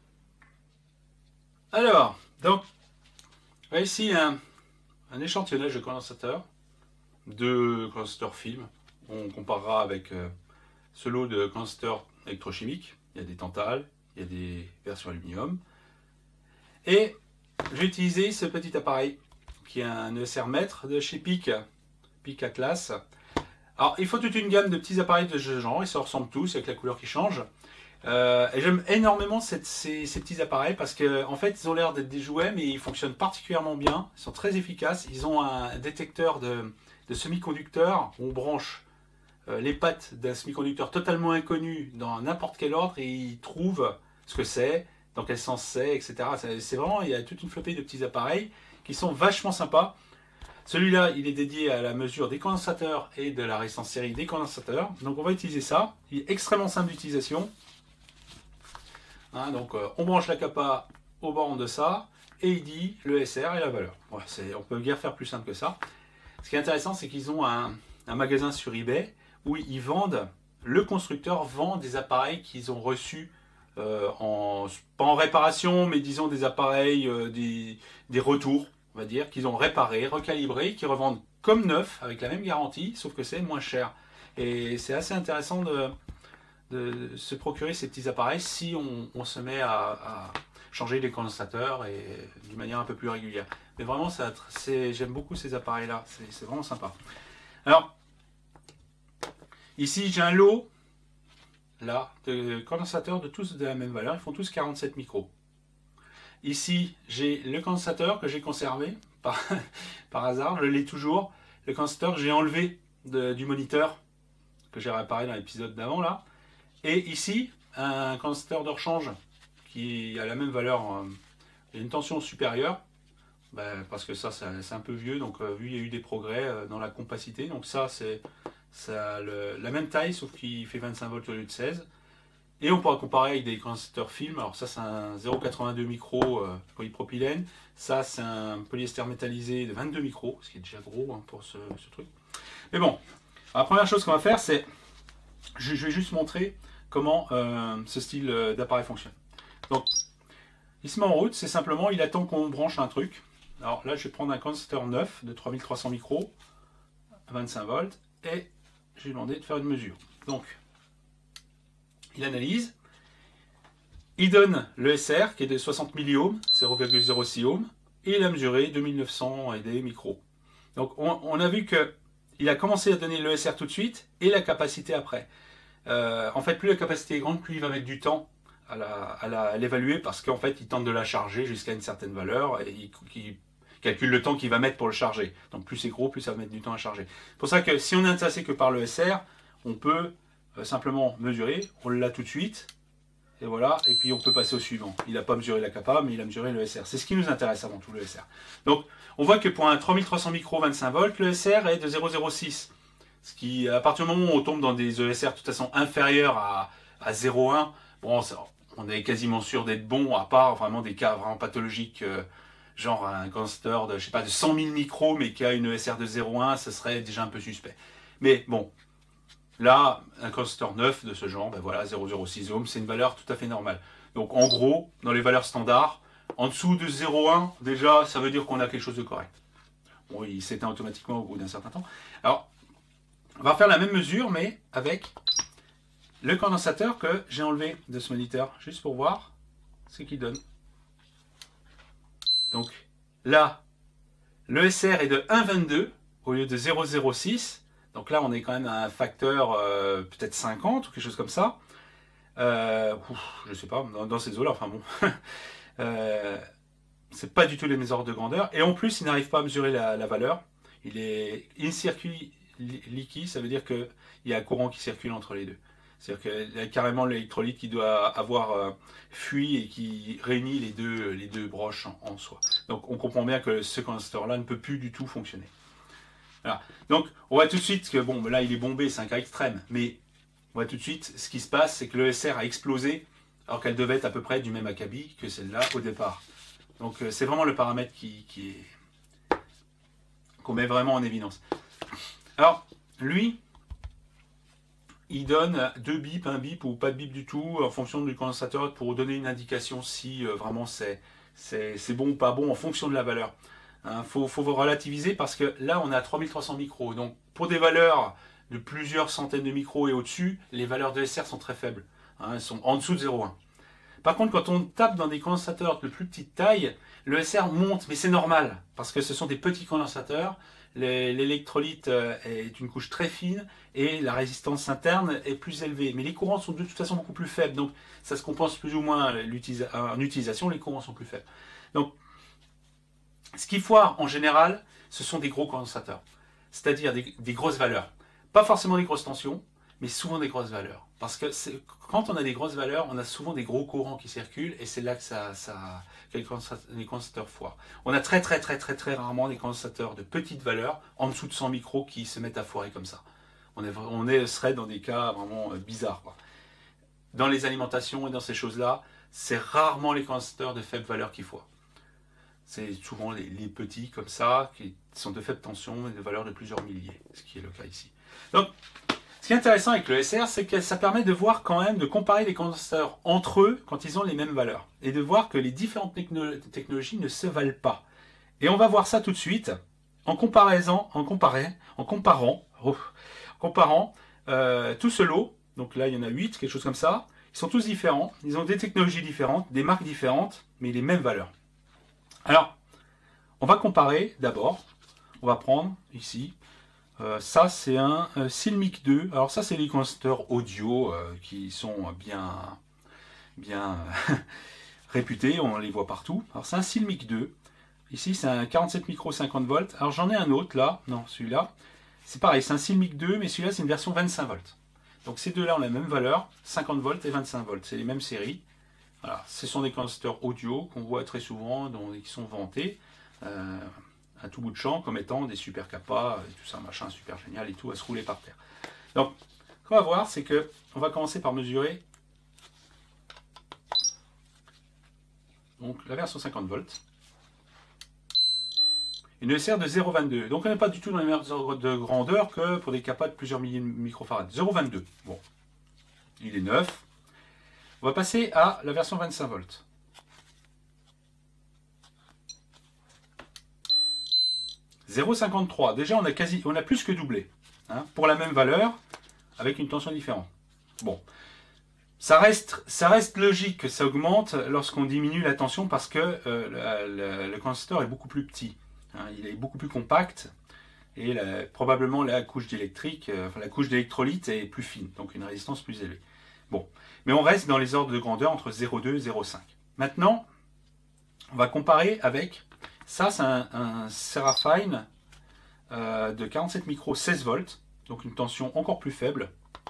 Alors, donc, ici un, un échantillonnage de condensateurs, de condensateurs film. On comparera avec euh, ce lot de condensateurs électrochimiques. Il y a des tantales, il y a des versions aluminium. Et j'ai utilisé ce petit appareil qui est un E S R mètre de chez PIC, PIC Atlas. Alors, il faut toute une gamme de petits appareils de ce genre, ils se ressemblent tous avec la couleur qui change. Euh, et j'aime énormément cette, ces, ces petits appareils parce qu'en en fait, ils ont l'air d'être des jouets, mais ils fonctionnent particulièrement bien, ils sont très efficaces. Ils ont un détecteur de, de semi-conducteurs où on branche euh, les pattes d'un semi-conducteur totalement inconnu dans n'importe quel ordre et ils trouvent ce que c'est, dans quel sens c'est, et cetera. C'est vraiment, il y a toute une flopée de petits appareils qui sont vachement sympas. Celui-là, il est dédié à la mesure des condensateurs et de la résistance série des condensateurs. Donc on va utiliser ça. Il est extrêmement simple d'utilisation. Hein, donc euh, on branche la capa au borne de ça et il dit le S R et la valeur. Voilà, on peut guère faire plus simple que ça. Ce qui est intéressant, c'est qu'ils ont un, un magasin sur eBay où ils vendent, le constructeur vend des appareils qu'ils ont reçus Euh, en, pas en réparation, mais disons des appareils, euh, des, des retours, on va dire, qu'ils ont réparés, recalibrés, qui revendent comme neuf, avec la même garantie, sauf que c'est moins cher. Et c'est assez intéressant de, de se procurer ces petits appareils si on, on se met à, à changer les condensateurs et d'une manière un peu plus régulière. Mais vraiment, j'aime beaucoup ces appareils-là, c'est vraiment sympa. Alors, ici j'ai un lot là, de condensateurs de tous de la même valeur, ils font tous quarante-sept micros. Ici, j'ai le condensateur que j'ai conservé, par, par hasard, je l'ai toujours. Le condensateur que j'ai enlevé de, du moniteur, que j'ai réparé dans l'épisode d'avant là. Et ici, un condensateur de rechange qui a la même valeur, euh, une tension supérieure, ben, parce que ça, c'est un peu vieux, donc euh, vu il y a eu des progrès euh, dans la compacité, donc ça c'est Ça a le, la même taille, sauf qu'il fait vingt-cinq volts au lieu de seize. Et on pourra comparer avec des condensateurs film. Alors ça, c'est un zéro virgule quatre-vingt-deux micro euh, polypropylène. Ça, c'est un polyester métallisé de vingt-deux micros, ce qui est déjà gros hein, pour ce, ce truc. Mais bon, la première chose qu'on va faire, c'est... Je, je vais juste montrer comment euh, ce style d'appareil fonctionne. Donc, il se met en route, c'est simplement, il attend qu'on branche un truc. Alors là, je vais prendre un condensateur neuf de trois mille trois cents micros, à vingt-cinq volts, et je lui ai demandé de faire une mesure. Donc, il analyse, il donne le S R qui est de soixante milliohms, zéro virgule zéro six ohms, et il a mesuré deux mille neuf cents et des micros. Donc, on, on a vu qu'il a commencé à donner le S R tout de suite et la capacité après. Euh, en fait, plus la capacité est grande, plus il va mettre du temps à l'évaluer parce qu'en fait, il tente de la charger jusqu'à une certaine valeur et il, il calcule le temps qu'il va mettre pour le charger. Donc plus c'est gros, plus ça va mettre du temps à charger. C'est pour ça que si on est intéressé que par le S R, on peut euh, simplement mesurer, on l'a tout de suite, et voilà, et puis on peut passer au suivant. Il n'a pas mesuré la capa, mais il a mesuré le S R. C'est ce qui nous intéresse avant tout, le S R. Donc on voit que pour un trois mille trois cents micros vingt-cinq volts, le S R est de zéro virgule zéro six. Ce qui, à partir du moment où on tombe dans des E S R de toute façon inférieurs à, à zéro virgule un, bon, ça, on est quasiment sûr d'être bon, à part vraiment des cas vraiment pathologiques, euh, genre un condensateur de, je sais pas, de cent mille micros, mais qui a une E S R de zéro virgule un, ce serait déjà un peu suspect. Mais bon, là, un condensateur neuf de ce genre, ben voilà, zéro virgule zéro six ohms, c'est une valeur tout à fait normale. Donc en gros, dans les valeurs standards, en dessous de zéro virgule un, déjà, ça veut dire qu'on a quelque chose de correct. Bon, il s'éteint automatiquement au bout d'un certain temps. Alors, on va faire la même mesure, mais avec le condensateur que j'ai enlevé de ce moniteur, juste pour voir ce qu'il donne. Donc là, le S R est de un virgule vingt-deux au lieu de zéro virgule zéro six. Donc là, on est quand même à un facteur euh, peut-être cinquante ou quelque chose comme ça. Euh, ouf, je sais pas, dans, dans ces eaux-là, enfin bon. euh, c'est pas du tout les mêmes ordres de grandeur. Et en plus, il n'arrive pas à mesurer la, la valeur. Il est in circuit liquide, ça veut dire qu'il y a un courant qui circule entre les deux. C'est-à-dire qu'il y a carrément l'électrolyte qui doit avoir euh, fui et qui réunit les deux, les deux broches en, en soi. Donc on comprend bien que ce condensateur-là ne peut plus du tout fonctionner. Voilà. Donc on voit tout de suite que, bon, là il est bombé, c'est un cas extrême, mais on voit tout de suite, ce qui se passe, c'est que le S R a explosé, alors qu'elle devait être à peu près du même acabit que celle-là au départ. Donc euh, c'est vraiment le paramètre qui, qui est qu'on met vraiment en évidence. Alors, lui, il donne deux bips, un bip ou pas de bip du tout, en fonction du condensateur, pour donner une indication si euh, vraiment c'est bon ou pas bon, en fonction de la valeur. Il hein, faut, faut relativiser parce que là, on est à trois mille trois cents micros. Donc, pour des valeurs de plusieurs centaines de micros et au-dessus, les valeurs de S R sont très faibles. Hein, elles sont en dessous de zéro virgule un. Par contre, quand on tape dans des condensateurs de plus petite taille, le S R monte, mais c'est normal, parce que ce sont des petits condensateurs. L'électrolyte est une couche très fine et la résistance interne est plus élevée. Mais les courants sont de toute façon beaucoup plus faibles, donc ça se compense plus ou moins en utilisation, les courants sont plus faibles. Donc, ce qui foire en général, ce sont des gros condensateurs, c'est-à-dire des, des grosses valeurs. Pas forcément des grosses tensions, mais souvent des grosses valeurs. Parce que quand on a des grosses valeurs, on a souvent des gros courants qui circulent et c'est là que, ça, ça, que les condensateurs foirent. On a très très très très très rarement des condensateurs de petites valeurs, en dessous de cent micros, qui se mettent à foirer comme ça. On, est, on est, serait dans des cas vraiment bizarres, quoi. Dans les alimentations et dans ces choses-là, c'est rarement les condensateurs de faible valeur qui foirent. C'est souvent les, les petits comme ça, qui sont de faible tension et de valeur de plusieurs milliers, ce qui est le cas ici. Donc, ce qui est intéressant avec le S R, c'est que ça permet de voir quand même, de comparer les condensateurs entre eux quand ils ont les mêmes valeurs. Et de voir que les différentes techno technologies ne se valent pas. Et on va voir ça tout de suite en comparaison, en comparé, en comparant, oh, comparant euh, tout ce lot. Donc là, il y en a huit, quelque chose comme ça. Ils sont tous différents. Ils ont des technologies différentes, des marques différentes, mais les mêmes valeurs. Alors, on va comparer d'abord. On va prendre ici. Euh, ça, c'est un euh, Silmic deux. Alors ça, c'est les condensateurs audio euh, qui sont bien, bien réputés. On les voit partout. Alors c'est un Silmic deux. Ici, c'est un quarante-sept micros cinquante volts. Alors j'en ai un autre là. Non, celui-là. C'est pareil, c'est un Silmic deux, mais celui-là, c'est une version vingt-cinq volts. Donc ces deux-là ont la même valeur, cinquante volts et vingt-cinq volts. C'est les mêmes séries. Voilà. Ce sont des condensateurs audio qu'on voit très souvent, dont, qui sont vantés. Euh, à tout bout de champ comme étant des super capas, et tout ça, machin super génial et tout, à se rouler par terre. Donc, ce qu'on va voir, c'est que on va commencer par mesurer donc la version cinquante volts. Une S R de zéro virgule vingt-deux. Donc on n'est pas du tout dans les mêmes ordres de grandeur que pour des capas de plusieurs milliers de microfarads. zéro virgule vingt-deux. Bon, il est neuf. On va passer à la version vingt-cinq volts. zéro virgule cinquante-trois. Déjà, on a, quasi, on a plus que doublé. Hein, pour la même valeur, avec une tension différente. Bon. Ça reste, ça reste logique que ça augmente lorsqu'on diminue la tension parce que euh, le, le condensateur est beaucoup plus petit. Hein, il est beaucoup plus compact. Et la, probablement la couche d'électrique, euh, enfin, la couche d'électrolyte est plus fine. Donc une résistance plus élevée. Bon. Mais on reste dans les ordres de grandeur entre zéro virgule deux et zéro virgule cinq. Maintenant, on va comparer avec... Ça, c'est un, un Serafine euh, de quarante-sept micros, seize volts, donc une tension encore plus faible,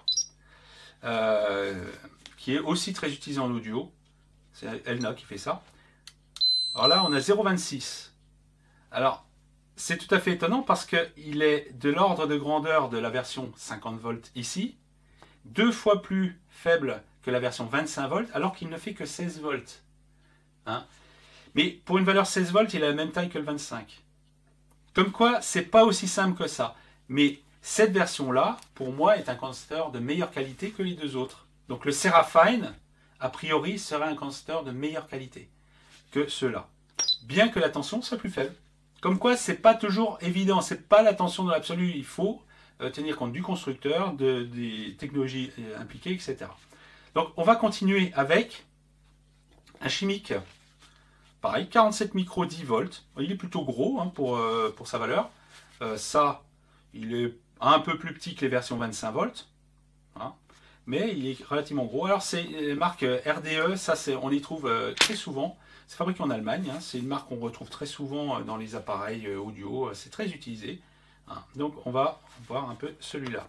euh, qui est aussi très utilisée en audio. C'est Elna qui fait ça. Alors là, on a zéro virgule vingt-six. Alors, c'est tout à fait étonnant parce qu'il est de l'ordre de grandeur de la version cinquante volts ici, deux fois plus faible que la version vingt-cinq volts, alors qu'il ne fait que seize volts. Hein? Mais pour une valeur seize volts, il a la même taille que le vingt-cinq. Comme quoi, c'est pas aussi simple que ça. Mais cette version-là, pour moi, est un condensateur de meilleure qualité que les deux autres. Donc le Serafine, a priori, serait un condensateur de meilleure qualité que ceux-là. Bien que la tension soit plus faible. Comme quoi, c'est pas toujours évident. C'est pas la tension dans l'absolu. Il faut euh, tenir compte du constructeur, de, des technologies euh, impliquées, et cetera. Donc on va continuer avec Un chimique, pareil, quarante-sept micros, dix volts. Il est plutôt gros hein, pour, euh, pour sa valeur. Euh, ça, il est un peu plus petit que les versions vingt-cinq volts. Hein, mais il est relativement gros. Alors, c'est marque R D E, ça, on les trouve euh, très souvent. C'est fabriqué en Allemagne. Hein, c'est une marque qu'on retrouve très souvent dans les appareils euh, audio. C'est très utilisé. Hein, donc, on va voir un peu celui-là.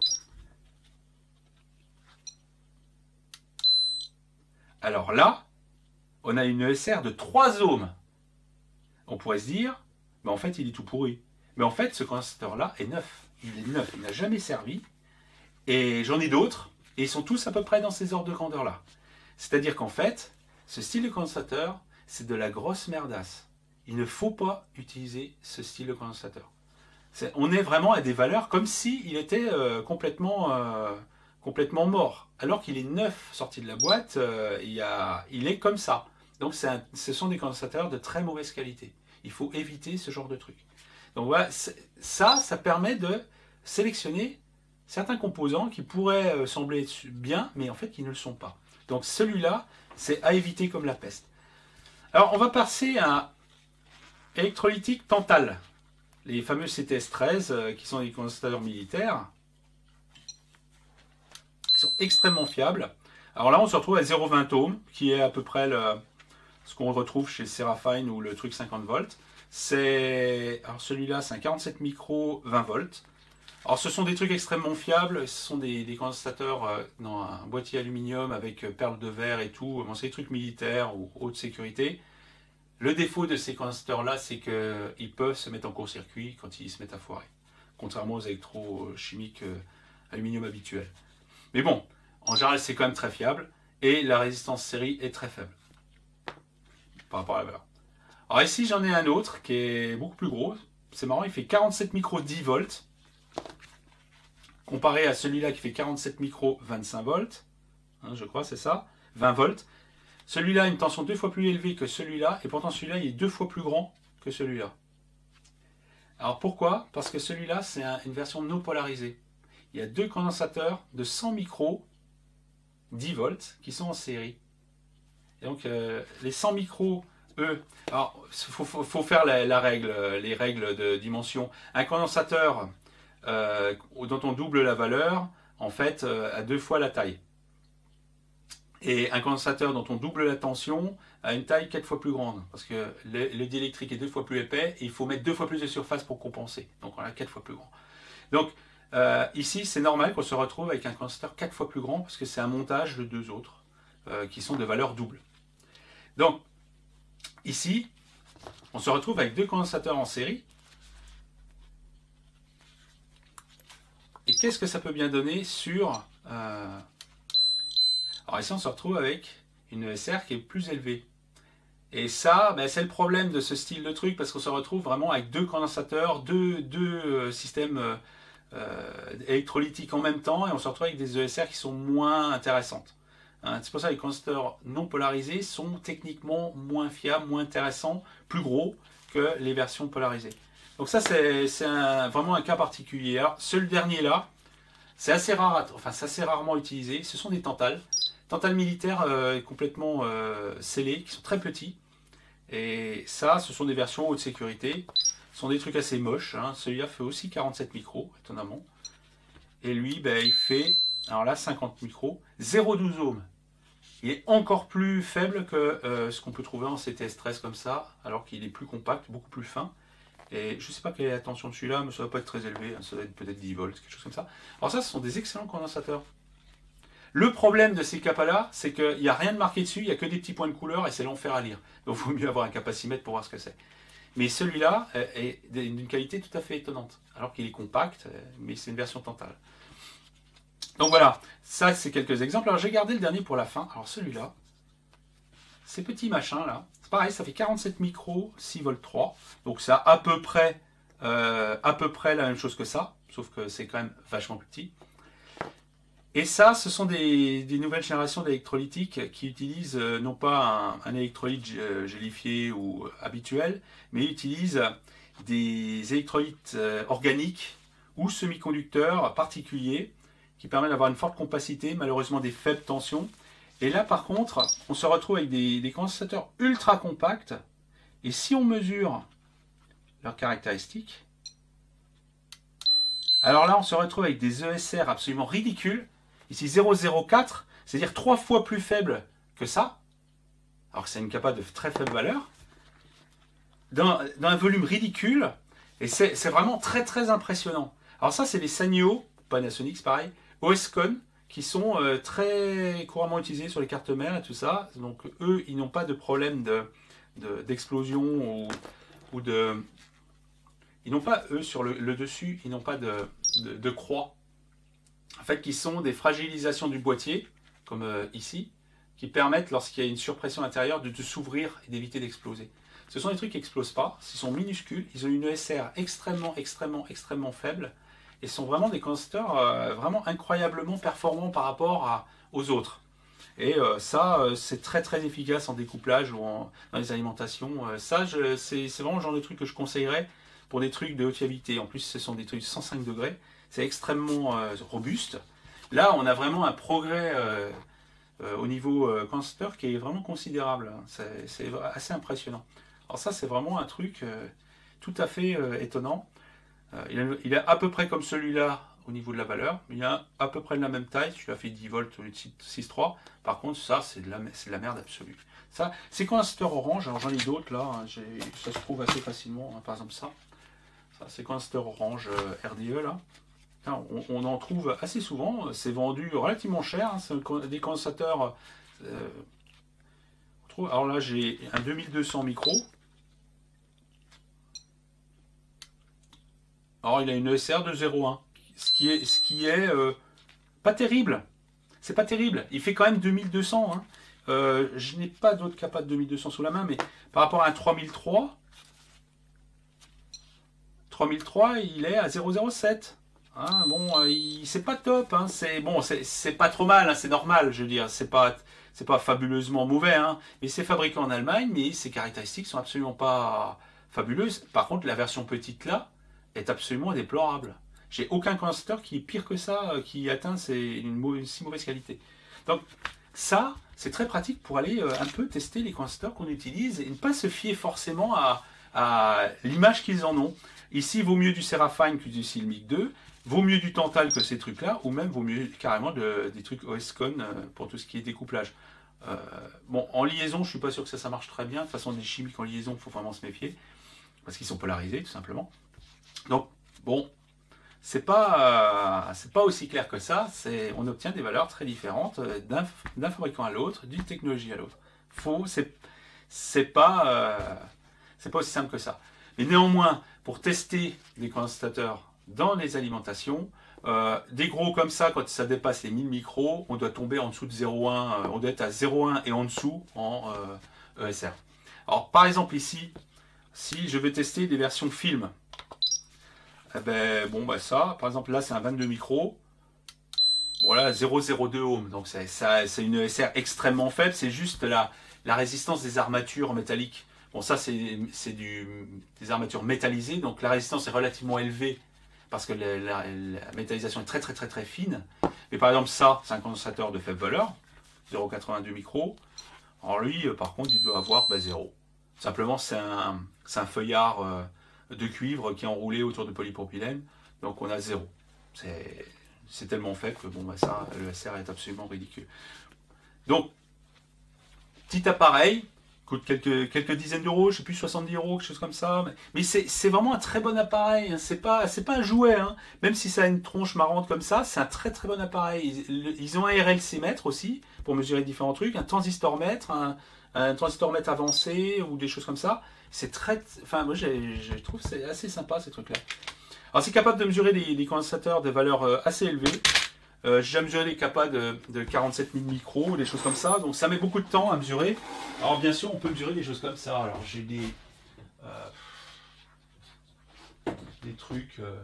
Alors là, on a une E S R de trois ohms. On pourrait se dire, mais en fait, il est tout pourri. Mais en fait, ce condensateur-là est neuf. Il est neuf, il n'a jamais servi. Et j'en ai d'autres, et ils sont tous à peu près dans ces ordres de grandeur-là. C'est-à-dire qu'en fait, ce style de condensateur, c'est de la grosse merdasse. Il ne faut pas utiliser ce style de condensateur. Est, on est vraiment à des valeurs comme s'il était euh, complètement, euh, complètement mort. Alors qu'il est neuf, sorti de la boîte, euh, il, y a, il est comme ça. Donc un, ce sont des condensateurs de très mauvaise qualité. Il faut éviter ce genre de truc. Donc voilà, ça, ça permet de sélectionner certains composants qui pourraient sembler bien, mais en fait qui ne le sont pas. Donc celui-là, c'est à éviter comme la peste. Alors on va passer à électrolytique Tantal. Les fameux C T S treize, qui sont des condensateurs militaires. Ils sont extrêmement fiables. Alors là, on se retrouve à zéro virgule vingt ohms, qui est à peu près le, ce qu'on retrouve chez Serafine ou le truc cinquante volts. C'est, alors celui-là, c'est un quarante-sept micros, vingt volts. Alors ce sont des trucs extrêmement fiables. Ce sont des, des condensateurs euh, dans un boîtier aluminium avec euh, perles de verre et tout. Bon, c'est des trucs militaires ou haute sécurité. Le défaut de ces condensateurs-là, c'est qu'ils peuvent se mettre en court-circuit quand ils se mettent à foirer. Contrairement aux électrochimiques euh, aluminium habituels. Mais bon, en général, c'est quand même très fiable. Et la résistance série est très faible. Par rapport à la valeur. Alors ici, j'en ai un autre qui est beaucoup plus gros. C'est marrant, il fait quarante-sept micros, dix volts. Comparé à celui-là qui fait quarante-sept micros, vingt-cinq volts. Hein, je crois, c'est ça. vingt volts. Celui-là a une tension deux fois plus élevée que celui-là. Et pourtant, celui-là, il est deux fois plus grand que celui-là. Alors pourquoi? Parce que celui-là, c'est un, une version non polarisée. Il y a deux condensateurs de cent micros, dix volts, qui sont en série. Et donc, euh, les cent micros, eux, alors, il faut, faut, faut faire la, la règle, les règles de dimension. Un condensateur euh, dont on double la valeur, en fait, euh, a deux fois la taille. Et un condensateur dont on double la tension a une taille quatre fois plus grande. Parce que le, le diélectrique est deux fois plus épais et il faut mettre deux fois plus de surface pour compenser. Donc, on a quatre fois plus grand. Donc, euh, ici, c'est normal qu'on se retrouve avec un condensateur quatre fois plus grand parce que c'est un montage de deux autres euh, qui sont de valeur double. Donc, ici, on se retrouve avec deux condensateurs en série. Et qu'est-ce que ça peut bien donner sur... Euh... Alors ici, on se retrouve avec une E S R qui est plus élevée. Et ça, ben, c'est le problème de ce style de truc, parce qu'on se retrouve vraiment avec deux condensateurs, deux, deux euh, systèmes euh, électrolytiques en même temps, et on se retrouve avec des E S R qui sont moins intéressantes. Hein, c'est pour ça que les condensateurs non polarisés sont techniquement moins fiables, moins intéressants, plus gros que les versions polarisées. Donc ça, c'est vraiment un cas particulier. Alors, ce dernier là, c'est assez rare, enfin c'est assez rarement utilisé. Ce sont des Tantal. Tantal militaires euh, complètement euh, scellés, qui sont très petits. Et ça, ce sont des versions haute sécurité. Ce sont des trucs assez moches. Hein. Celui-là fait aussi quarante-sept micros, étonnamment. Et lui, ben, il fait, alors là, cinquante micros, zéro virgule douze ohms. Il est encore plus faible que euh, ce qu'on peut trouver en C T S treize comme ça, alors qu'il est plus compact, beaucoup plus fin. Et je ne sais pas quelle est la tension de celui-là, mais ça ne va pas être très élevé. Ça doit être peut-être dix volts, quelque chose comme ça. Alors ça, ce sont des excellents condensateurs. Le problème de ces capas-là, c'est qu'il n'y a rien de marqué dessus, il n'y a que des petits points de couleur et c'est l'enfer à lire. Donc il vaut mieux avoir un capacimètre pour voir ce que c'est. Mais celui-là est d'une qualité tout à fait étonnante. Alors qu'il est compact, mais c'est une version Tantal. Donc voilà, ça c'est quelques exemples. Alors j'ai gardé le dernier pour la fin. Alors celui-là, ces petits machins là, c'est pareil, ça fait quarante-sept micros, six volts trois. Donc ça à peu près, euh, à peu près la même chose que ça, sauf que c'est quand même vachement plus petit. Et ça, ce sont des, des nouvelles générations d'électrolytiques qui utilisent euh, non pas un, un électrolyte gélifié ou euh, habituel, mais utilisent des électrolytes euh, organiques ou semi-conducteurs particuliers qui permettent d'avoir une forte compacité, malheureusement des faibles tensions. Et là, par contre, on se retrouve avec des, des condensateurs ultra compacts. Et si on mesure leurs caractéristiques, alors là, on se retrouve avec des E S R absolument ridicules. Ici, zéro virgule zéro quatre, c'est-à-dire trois fois plus faible que ça. Alors que c'est une capa de très faible valeur. Dans, dans un volume ridicule. Et c'est vraiment très, très impressionnant. Alors ça, c'est les Sanyo, Panasonic, c'est pareil, OSCon, qui sont euh, très couramment utilisés sur les cartes mères et tout ça. Donc eux, ils n'ont pas de problème d'explosion de, de, ou, ou de... Ils n'ont pas, eux, sur le, le dessus, ils n'ont pas de, de, de croix. En fait, qui sont des fragilisations du boîtier, comme euh, ici, qui permettent, lorsqu'il y a une surpression intérieure, de, de s'ouvrir et d'éviter d'exploser. Ce sont des trucs qui n'explosent pas, ils sont minuscules, ils ont une E S R extrêmement, extrêmement, extrêmement faible, et sont vraiment des condensateurs euh, vraiment incroyablement performants par rapport à, aux autres. Et euh, ça, euh, c'est très très efficace en découplage ou en, dans les alimentations. Euh, ça, c'est vraiment le genre de truc que je conseillerais pour des trucs de haute fiabilité. En plus, ce sont des trucs cent cinq degrés, c'est extrêmement euh, robuste. Là, on a vraiment un progrès euh, euh, au niveau euh, condensateur qui est vraiment considérable. C'est assez impressionnant. Alors ça, c'est vraiment un truc euh, tout à fait euh, étonnant. Euh, il, a, il est à peu près comme celui-là au niveau de la valeur. Il a à peu près de la même taille. Je lui ai fait dix volts au lieu de six virgule trois. Par contre, ça, c'est de, de la merde absolue. Ça, c'est condensateur orange. Alors j'en ai d'autres là. Hein, ça se trouve assez facilement. Hein, par exemple ça. Ça c'est condensateur orange euh, R D E là. On, on en trouve assez souvent. C'est vendu relativement cher. Hein, c'est des condensateurs. Euh, alors là, j'ai un deux mille deux cents micro. Alors il a une E S R de zéro virgule un, ce qui est, ce qui est euh, pas terrible. C'est pas terrible. Il fait quand même deux mille deux cents. Hein. Euh, je n'ai pas d'autres capas de deux mille deux cents sous la main, mais par rapport à un trois mille trois, trois mille trois, il est à zéro virgule zéro sept. Hein, bon, euh, c'est pas top. Hein. C'est bon, c'est pas trop mal. Hein, c'est normal. Je veux dire, c'est pas, c'est pas fabuleusement mauvais. Hein, mais c'est fabriqué en Allemagne, mais ses caractéristiques sont absolument pas fabuleuses. Par contre, la version petite là est absolument déplorable. J'ai aucun condensateur qui est pire que ça, qui atteint une, une si mauvaise qualité. Donc ça, c'est très pratique pour aller euh, un peu tester les condensateurs qu'on utilise et ne pas se fier forcément à, à l'image qu'ils en ont. Ici, vaut mieux du Serafine que du Silmic deux, vaut mieux du Tantal que ces trucs-là, ou même vaut mieux carrément de, des trucs OSCon euh, pour tout ce qui est découplage. Euh, bon, en liaison, je suis pas sûr que ça, ça marche très bien. De toute façon, des chimiques en liaison, il faut vraiment se méfier, parce qu'ils sont polarisés, tout simplement. Donc, bon, c'est pas, euh, c'est pas aussi clair que ça. On obtient des valeurs très différentes d'un fabricant à l'autre, d'une technologie à l'autre. Faux, c'est pas, euh, c'est pas aussi simple que ça. Mais néanmoins, pour tester les condensateurs dans les alimentations, euh, des gros comme ça, quand ça dépasse les mille micros, on doit tomber en dessous de zéro virgule un, euh, on doit être à zéro virgule un et en dessous en euh, E S R. Alors, par exemple ici, si je vais tester des versions film, eh ben, bon, bah ça, par exemple, là, c'est un vingt-deux micros. Voilà, zéro virgule zéro deux ohms. Donc, c'est une E S R extrêmement faible. C'est juste la, la résistance des armatures métalliques. Bon, ça, c'est des armatures métallisées. Donc, la résistance est relativement élevée parce que la, la, la métallisation est très, très, très, très fine. Mais par exemple, ça, c'est un condensateur de faible valeur. zéro virgule quatre-vingt-deux micros. Alors, lui, par contre, il doit avoir bah, zéro. Simplement, c'est un, un feuillard... Euh, de cuivre qui est enroulé autour de polypropylène, donc on a zéro. C'est tellement faible que bon, bah ça, le S R est absolument ridicule. Donc, petit appareil, coûte quelques, quelques dizaines d'euros, je sais plus, soixante-dix euros, quelque chose comme ça, mais, mais c'est vraiment un très bon appareil, hein. C'est pas, c'est pas un jouet, hein. Même si ça a une tronche marrante comme ça, c'est un très très bon appareil. Ils, ils ont un R L C mètre aussi, pour mesurer différents trucs, un transistor mètre, un, un transistor mètre avancé, ou des choses comme ça. C'est très... Enfin, moi, je trouve que c'est assez sympa, ces trucs-là. Alors, c'est capable de mesurer des, des condensateurs de valeurs euh, assez élevées. Euh, J'ai déjà mesuré des capas de, de quarante-sept mille micros, des choses comme ça. Donc, ça met beaucoup de temps à mesurer. Alors, bien sûr, on peut mesurer des choses comme ça. Alors, j'ai des... Euh, des trucs euh,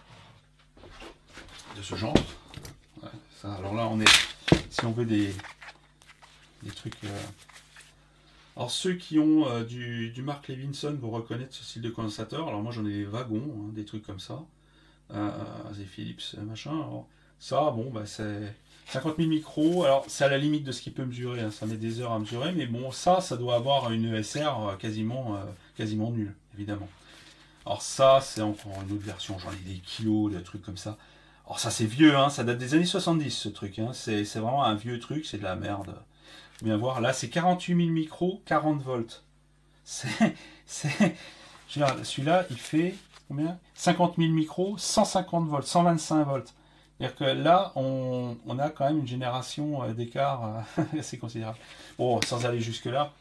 de ce genre. Ouais, ça, alors là, on est... Si on veut des... Des trucs... Euh, Alors ceux qui ont euh, du, du Mark Levinson vont reconnaître ce style de condensateur. Alors moi j'en ai des wagons, hein, des trucs comme ça. Euh, des Philips, machin. Alors, Ça, bon, bah, c'est cinquante mille micros. Alors, c'est à la limite de ce qu'il peut mesurer. Hein. Ça met des heures à mesurer. Mais bon, ça, ça doit avoir une E S R quasiment, euh, quasiment nulle, évidemment. Alors ça, c'est encore une autre version. J'en ai des kilos, des trucs comme ça. Alors ça, c'est vieux. Hein. Ça date des années soixante-dix, ce truc. Hein. C'est vraiment un vieux truc. C'est de la merde. Faut bien voir. Là, c'est quarante-huit mille micros, quarante volts. C'est... Celui-là, il fait combien? cinquante mille micros, cent cinquante volts, cent vingt-cinq volts. C'est-à-dire que là, on, on a quand même une génération d'écart assez considérable. Bon, sans aller jusque-là.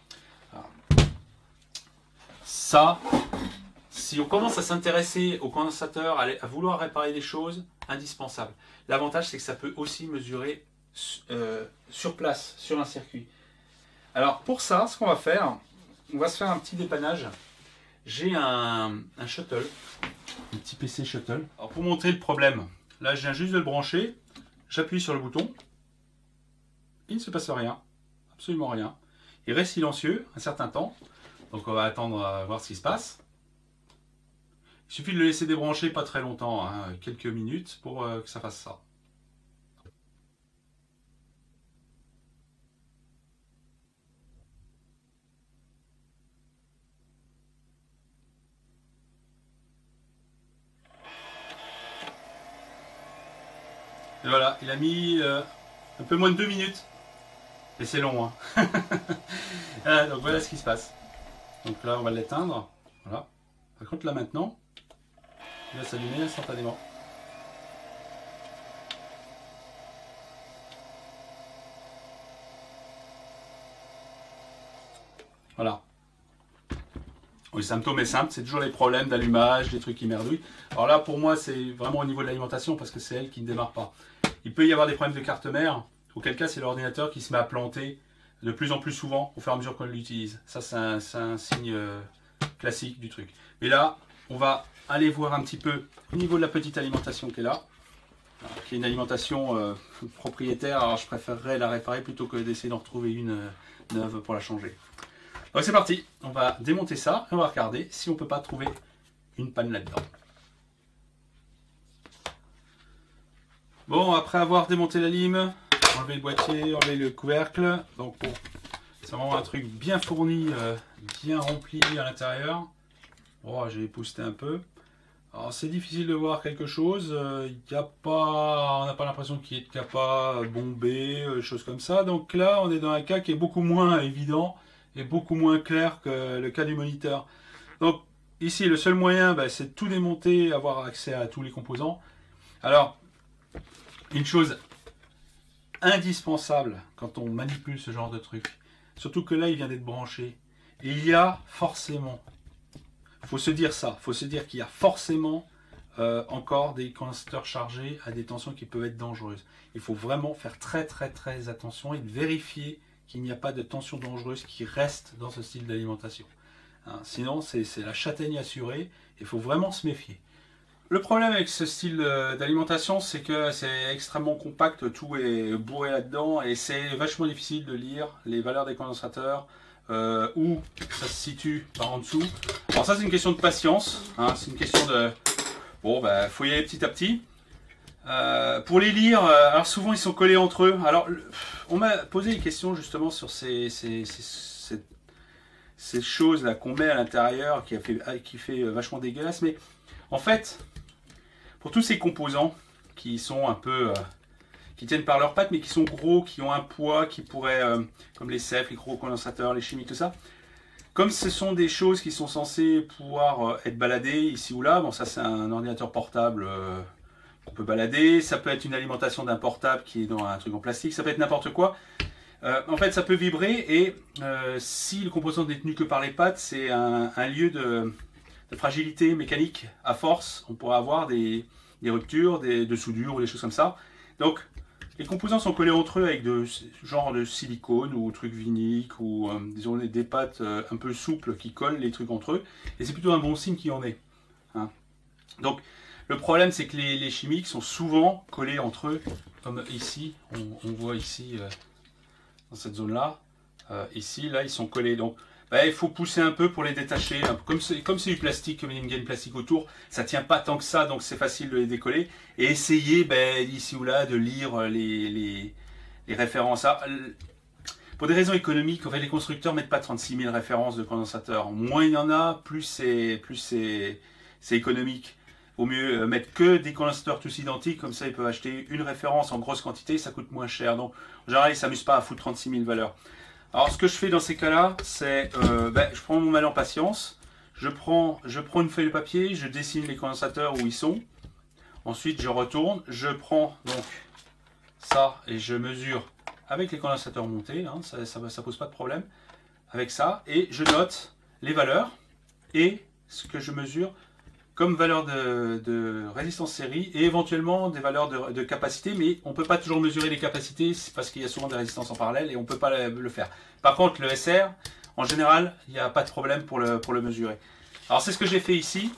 Ça, si on commence à s'intéresser au condensateur, à, à vouloir réparer des choses, indispensable. L'avantage, c'est que ça peut aussi mesurer euh, sur place, sur un circuit. Alors, pour ça, ce qu'on va faire, on va se faire un petit dépannage. J'ai un, un shuttle, un petit P C shuttle. Alors, pour montrer le problème, là, je viens juste de le brancher. J'appuie sur le bouton. Il ne se passe rien. Absolument rien. Il reste silencieux un certain temps. Donc, on va attendre à voir ce qui se passe. Il suffit de le laisser débrancher pas très longtemps, hein, quelques minutes, pour euh, que ça fasse ça. Et voilà, il a mis euh, un peu moins de deux minutes. Et c'est long, hein. Voilà, donc voilà ce qui se passe. Donc là, on va l'éteindre. Voilà. Par contre, là maintenant, il va s'allumer instantanément. Voilà. Le symptôme est simple, c'est toujours les problèmes d'allumage, des trucs qui merdouillent. Alors là, pour moi, c'est vraiment au niveau de l'alimentation parce que c'est elle qui ne démarre pas. Il peut y avoir des problèmes de carte mère, auquel cas c'est l'ordinateur qui se met à planter de plus en plus souvent au fur et à mesure qu'on l'utilise. Ça, c'est un, un signe euh, classique du truc. Mais là, on va aller voir un petit peu au niveau de la petite alimentation qui est là. Alors, qui est une alimentation euh, propriétaire, alors je préférerais la réparer plutôt que d'essayer d'en retrouver une euh, neuve pour la changer. Donc c'est parti, on va démonter ça et on va regarder si on ne peut pas trouver une panne là-dedans. Bon, après avoir démonté la lime, enlevé le boîtier, enlevé le couvercle, donc bon, c'est vraiment un truc bien fourni, euh, bien rempli à l'intérieur. Oh, j'ai épousseté un peu. Alors c'est difficile de voir quelque chose, euh, y a pas, on n'a pas l'impression qu'il y ait de capa bombé, euh, choses comme ça. Donc là, on est dans un cas qui est beaucoup moins évident et beaucoup moins clair que le cas du moniteur. Donc ici, le seul moyen, bah, c'est de tout démonter, avoir accès à tous les composants. Alors, une chose indispensable quand on manipule ce genre de truc, surtout que là, il vient d'être branché, et il y a forcément, il faut se dire ça, il faut se dire qu'il y a forcément euh, encore des condensateurs chargés à des tensions qui peuvent être dangereuses. Il faut vraiment faire très très très attention et vérifier qu'il n'y a pas de tension dangereuse qui reste dans ce style d'alimentation. Hein, sinon, c'est la châtaigne assurée, il faut vraiment se méfier. Le problème avec ce style d'alimentation, c'est que c'est extrêmement compact, tout est bourré là-dedans, et c'est vachement difficile de lire les valeurs des condensateurs, euh, où ça se situe par en dessous. Alors ça, c'est une question de patience, hein, c'est une question de... Bon, bah, faut y aller petit à petit. Euh, pour les lire, euh, alors souvent ils sont collés entre eux. Alors, on m'a posé des questions justement sur ces, ces, ces, ces, ces choses-là qu'on met à l'intérieur, qui, a fait, qui fait vachement dégueulasse, mais en fait... Pour tous ces composants qui sont un peu, euh, qui tiennent par leurs pattes, mais qui sont gros, qui ont un poids, qui pourraient, euh, comme les cephes, les gros condensateurs, les chimiques, tout ça, comme ce sont des choses qui sont censées pouvoir euh, être baladées ici ou là, bon ça c'est un ordinateur portable euh, qu'on peut balader, ça peut être une alimentation d'un portable qui est dans un truc en plastique, ça peut être n'importe quoi. Euh, en fait ça peut vibrer et euh, si le composant n'est tenu que par les pattes, c'est un, un lieu de... de fragilité mécanique à force, on pourrait avoir des, des ruptures, des, de soudure ou des choses comme ça. Donc les composants sont collés entre eux avec de genre de silicone ou trucs viniques ou euh, disons des pâtes euh, un peu souples qui collent les trucs entre eux. Et c'est plutôt un bon signe qu'il y en ait. Hein. Donc le problème c'est que les, les chimiques sont souvent collés entre eux, comme ici, on, on voit ici euh, dans cette zone là, euh, ici là ils sont collés. Donc bah, il faut pousser un peu pour les détacher. Comme c'est comme c'est du plastique, comme il y a une gaine plastique autour, ça tient pas tant que ça, donc c'est facile de les décoller. Et essayer bah, ici ou là de lire les, les, les références. Ah, pour des raisons économiques, en fait, les constructeurs mettent pas trente-six mille références de condensateurs. Moins il y en a, plus c'est plus c'est c'est économique. Vaut mieux mettre que des condensateurs tous identiques, comme ça ils peuvent acheter une référence en grosse quantité, ça coûte moins cher. Donc en général ils ne s'amusent pas à foutre trente-six mille valeurs. Alors ce que je fais dans ces cas-là, c'est euh, ben, je prends mon mal en patience, je prends, je prends une feuille de papier, je dessine les condensateurs où ils sont. Ensuite je retourne, je prends donc ça et je mesure avec les condensateurs montés, hein, ça ne pose pas de problème avec ça. Et je note les valeurs et ce que je mesure comme valeur de, de résistance série et éventuellement des valeurs de, de capacité, mais on ne peut pas toujours mesurer les capacités parce qu'il y a souvent des résistances en parallèle et on ne peut pas le, le faire. Par contre, le S R, en général, il n'y a pas de problème pour le, pour le mesurer. Alors c'est ce que j'ai fait ici.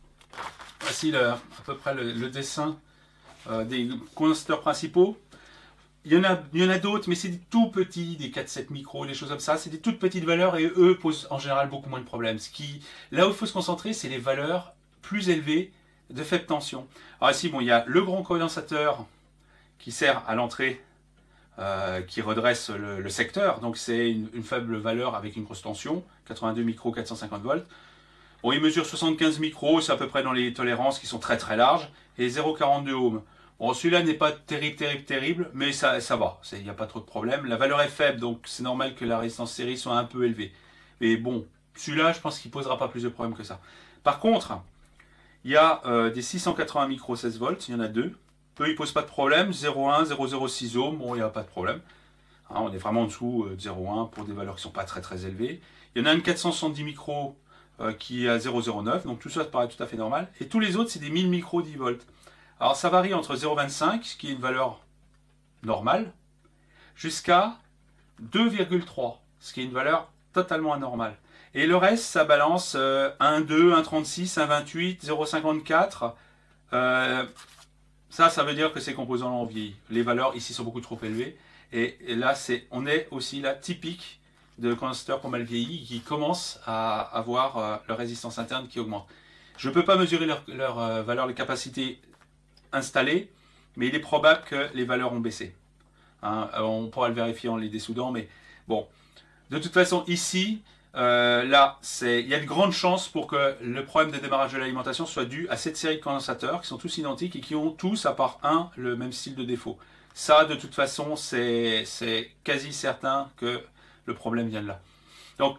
Voici le, à peu près le, le dessin euh, des condensateurs principaux. Il y en a, il y en a d'autres, mais c'est des tout petits, des quatre sept micros, des choses comme ça. C'est des toutes petites valeurs et eux posent en général beaucoup moins de problèmes. Ce qui, là où il faut se concentrer, c'est les valeurs plus élevé de faible tension. Alors ici, bon, il y a le grand condensateur qui sert à l'entrée, euh, qui redresse le, le secteur. Donc c'est une, une faible valeur avec une grosse tension, quatre-vingt-deux micros, quatre cent cinquante volts. Bon, il mesure soixante-quinze micros, c'est à peu près dans les tolérances qui sont très très larges, et zéro virgule quarante-deux ohms. Bon, celui-là n'est pas terrible, terrible, terrible, mais ça, ça va, il n'y a pas trop de problème. La valeur est faible, donc c'est normal que la résistance série soit un peu élevée. Mais bon, celui-là, je pense qu'il ne posera pas plus de problèmes que ça. Par contre, il y a euh, des six cent quatre-vingts micros seize volts, il y en a deux. Eux, ils ne posent pas de problème, zéro virgule un, zéro virgule zéro six ohms, bon, il n'y a pas de problème. Hein, on est vraiment en dessous de zéro virgule un pour des valeurs qui ne sont pas très très élevées. Il y en a une quatre cent soixante-dix micros euh, qui est à zéro virgule zéro neuf, donc tout ça, ça paraît tout à fait normal. Et tous les autres, c'est des mille micros dix volts. Alors ça varie entre zéro virgule vingt-cinq, ce qui est une valeur normale, jusqu'à deux virgule trois, ce qui est une valeur totalement anormale. Et le reste, ça balance euh, un virgule deux, un virgule trente-six, un virgule vingt-huit, zéro virgule cinquante-quatre. Euh, ça, ça veut dire que ces composants ont vieilli. Les valeurs ici sont beaucoup trop élevées. Et, et là, c'est, on est aussi là typique de condensateurs qui ont mal vieilli, qui commencent à avoir euh, leur résistance interne qui augmente. Je ne peux pas mesurer leur, leur euh, valeur de capacité installée, mais il est probable que les valeurs ont baissé. Hein, on pourra le vérifier en les dessoudant, mais bon. De toute façon, ici, Euh, là, il y a de grandes chances pour que le problème de démarrage de l'alimentation soit dû à cette série de condensateurs qui sont tous identiques et qui ont tous, à part un, le même style de défaut. Ça, de toute façon, c'est quasi certain que le problème vient de là. Donc,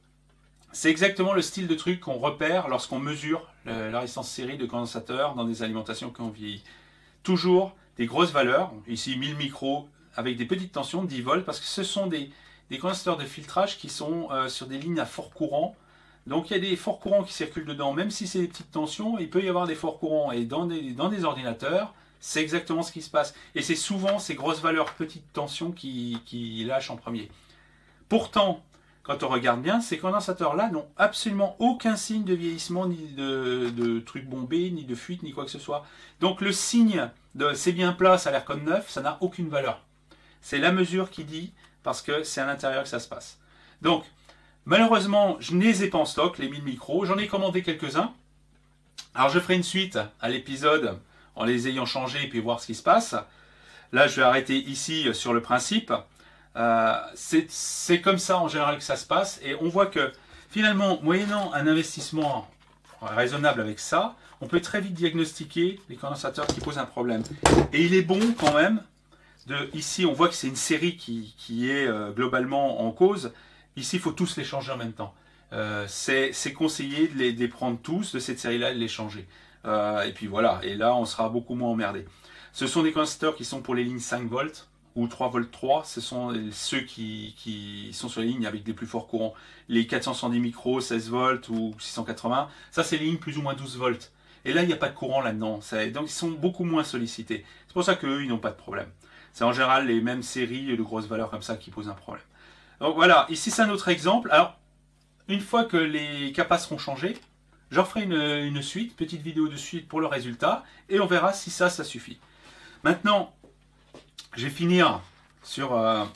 c'est exactement le style de truc qu'on repère lorsqu'on mesure le, la résistance série de condensateurs dans des alimentations qui ont vieilli. Toujours des grosses valeurs, ici mille micros, avec des petites tensions, dix volts, parce que ce sont des... des condensateurs de filtrage qui sont euh, sur des lignes à fort courant. Donc il y a des forts courants qui circulent dedans, même si c'est des petites tensions, il peut y avoir des forts courants. Et dans des, dans des ordinateurs, c'est exactement ce qui se passe. Et c'est souvent ces grosses valeurs petites tensions qui, qui lâchent en premier. Pourtant, quand on regarde bien, ces condensateurs-là n'ont absolument aucun signe de vieillissement, ni de, de trucs bombés, ni de fuite, ni quoi que ce soit. Donc le signe de c'est bien plat, ça a l'air comme neuf, ça n'a aucune valeur. C'est la mesure qui dit, parce que c'est à l'intérieur que ça se passe. Donc, malheureusement, je ne les ai pas en stock, les mille micros. J'en ai commandé quelques-uns. Alors, je ferai une suite à l'épisode en les ayant changés et puis voir ce qui se passe. Là, je vais arrêter ici sur le principe. Euh, c'est comme ça en général que ça se passe. Et on voit que finalement, moyennant un investissement raisonnable avec ça, on peut très vite diagnostiquer les condensateurs qui posent un problème. Et il est bon quand même. De, ici, on voit que c'est une série qui, qui est euh, globalement en cause. Ici, il faut tous les changer en même temps. Euh, c'est conseillé de les, de les prendre tous de cette série-là et de les changer. Euh, et puis voilà, et là, on sera beaucoup moins emmerdé. Ce sont des condensateurs qui sont pour les lignes cinq volts ou trois volts trois. Ce sont ceux qui, qui sont sur les lignes avec les plus forts courants. Les quatre cent soixante-dix micros, seize volts ou six cent quatre-vingts. Ça, c'est les lignes plus ou moins douze volts. Et là, il n'y a pas de courant là-dedans. Donc, ils sont beaucoup moins sollicités. C'est pour ça qu'eux, ils n'ont pas de problème. C'est en général les mêmes séries de grosses valeurs comme ça qui posent un problème. Donc voilà, ici c'est un autre exemple. Alors, une fois que les capas seront changés, je referai une, une suite, petite vidéo de suite pour le résultat, et on verra si ça, ça suffit. Maintenant, je vais finir sur euh,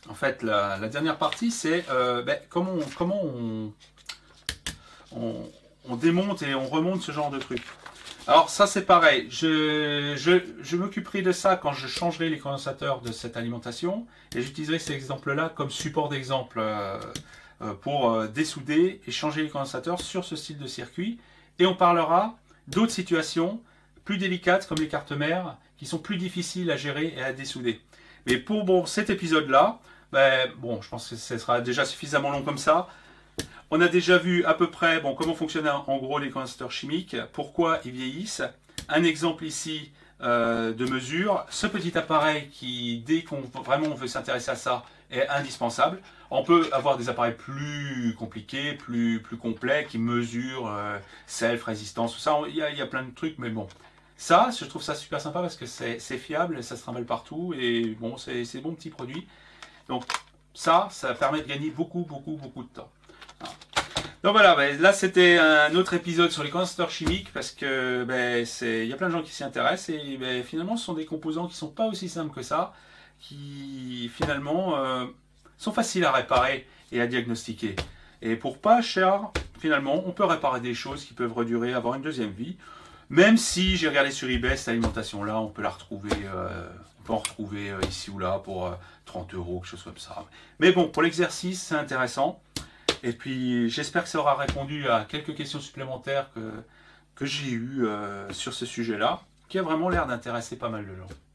en fait, la, la dernière partie, c'est euh, ben, comment, on, comment on, on, on démonte et on remonte ce genre de truc. Alors ça c'est pareil, je, je, je m'occuperai de ça quand je changerai les condensateurs de cette alimentation et j'utiliserai ces exemples-là comme support d'exemple euh, pour euh, dessouder et changer les condensateurs sur ce style de circuit. Et on parlera d'autres situations plus délicates comme les cartes mères qui sont plus difficiles à gérer et à dessouder. Mais pour bon, cet épisode-là, ben, bon, je pense que ce sera déjà suffisamment long comme ça. On a déjà vu à peu près bon, comment fonctionnent en gros les condensateurs chimiques, pourquoi ils vieillissent. Un exemple ici euh, de mesure. Ce petit appareil qui, dès qu'on vraiment on veut s'intéresser à ça, est indispensable. On peut avoir des appareils plus compliqués, plus, plus complets, qui mesurent euh, self, résistance, tout ça. Il y, a, il y a plein de trucs, mais bon. Ça, je trouve ça super sympa parce que c'est fiable, ça se trimballe partout et bon, c'est bon petit produit. Donc ça, ça permet de gagner beaucoup, beaucoup, beaucoup de temps. Donc voilà, ben, là c'était un autre épisode sur les condensateurs chimiques parce que ben, il y a plein de gens qui s'y intéressent et ben, finalement ce sont des composants qui ne sont pas aussi simples que ça, qui finalement euh, sont faciles à réparer et à diagnostiquer. Et pour pas cher, finalement, on peut réparer des choses qui peuvent redurer, avoir une deuxième vie. Même si j'ai regardé sur eBay, cette alimentation-là, on peut la retrouver, euh, on peut en retrouver euh, ici ou là pour euh, trente euros, quelque chose comme ça. Mais bon, pour l'exercice, c'est intéressant. Et puis, j'espère que ça aura répondu à quelques questions supplémentaires que, que j'ai eues euh, sur ce sujet-là, qui a vraiment l'air d'intéresser pas mal de gens.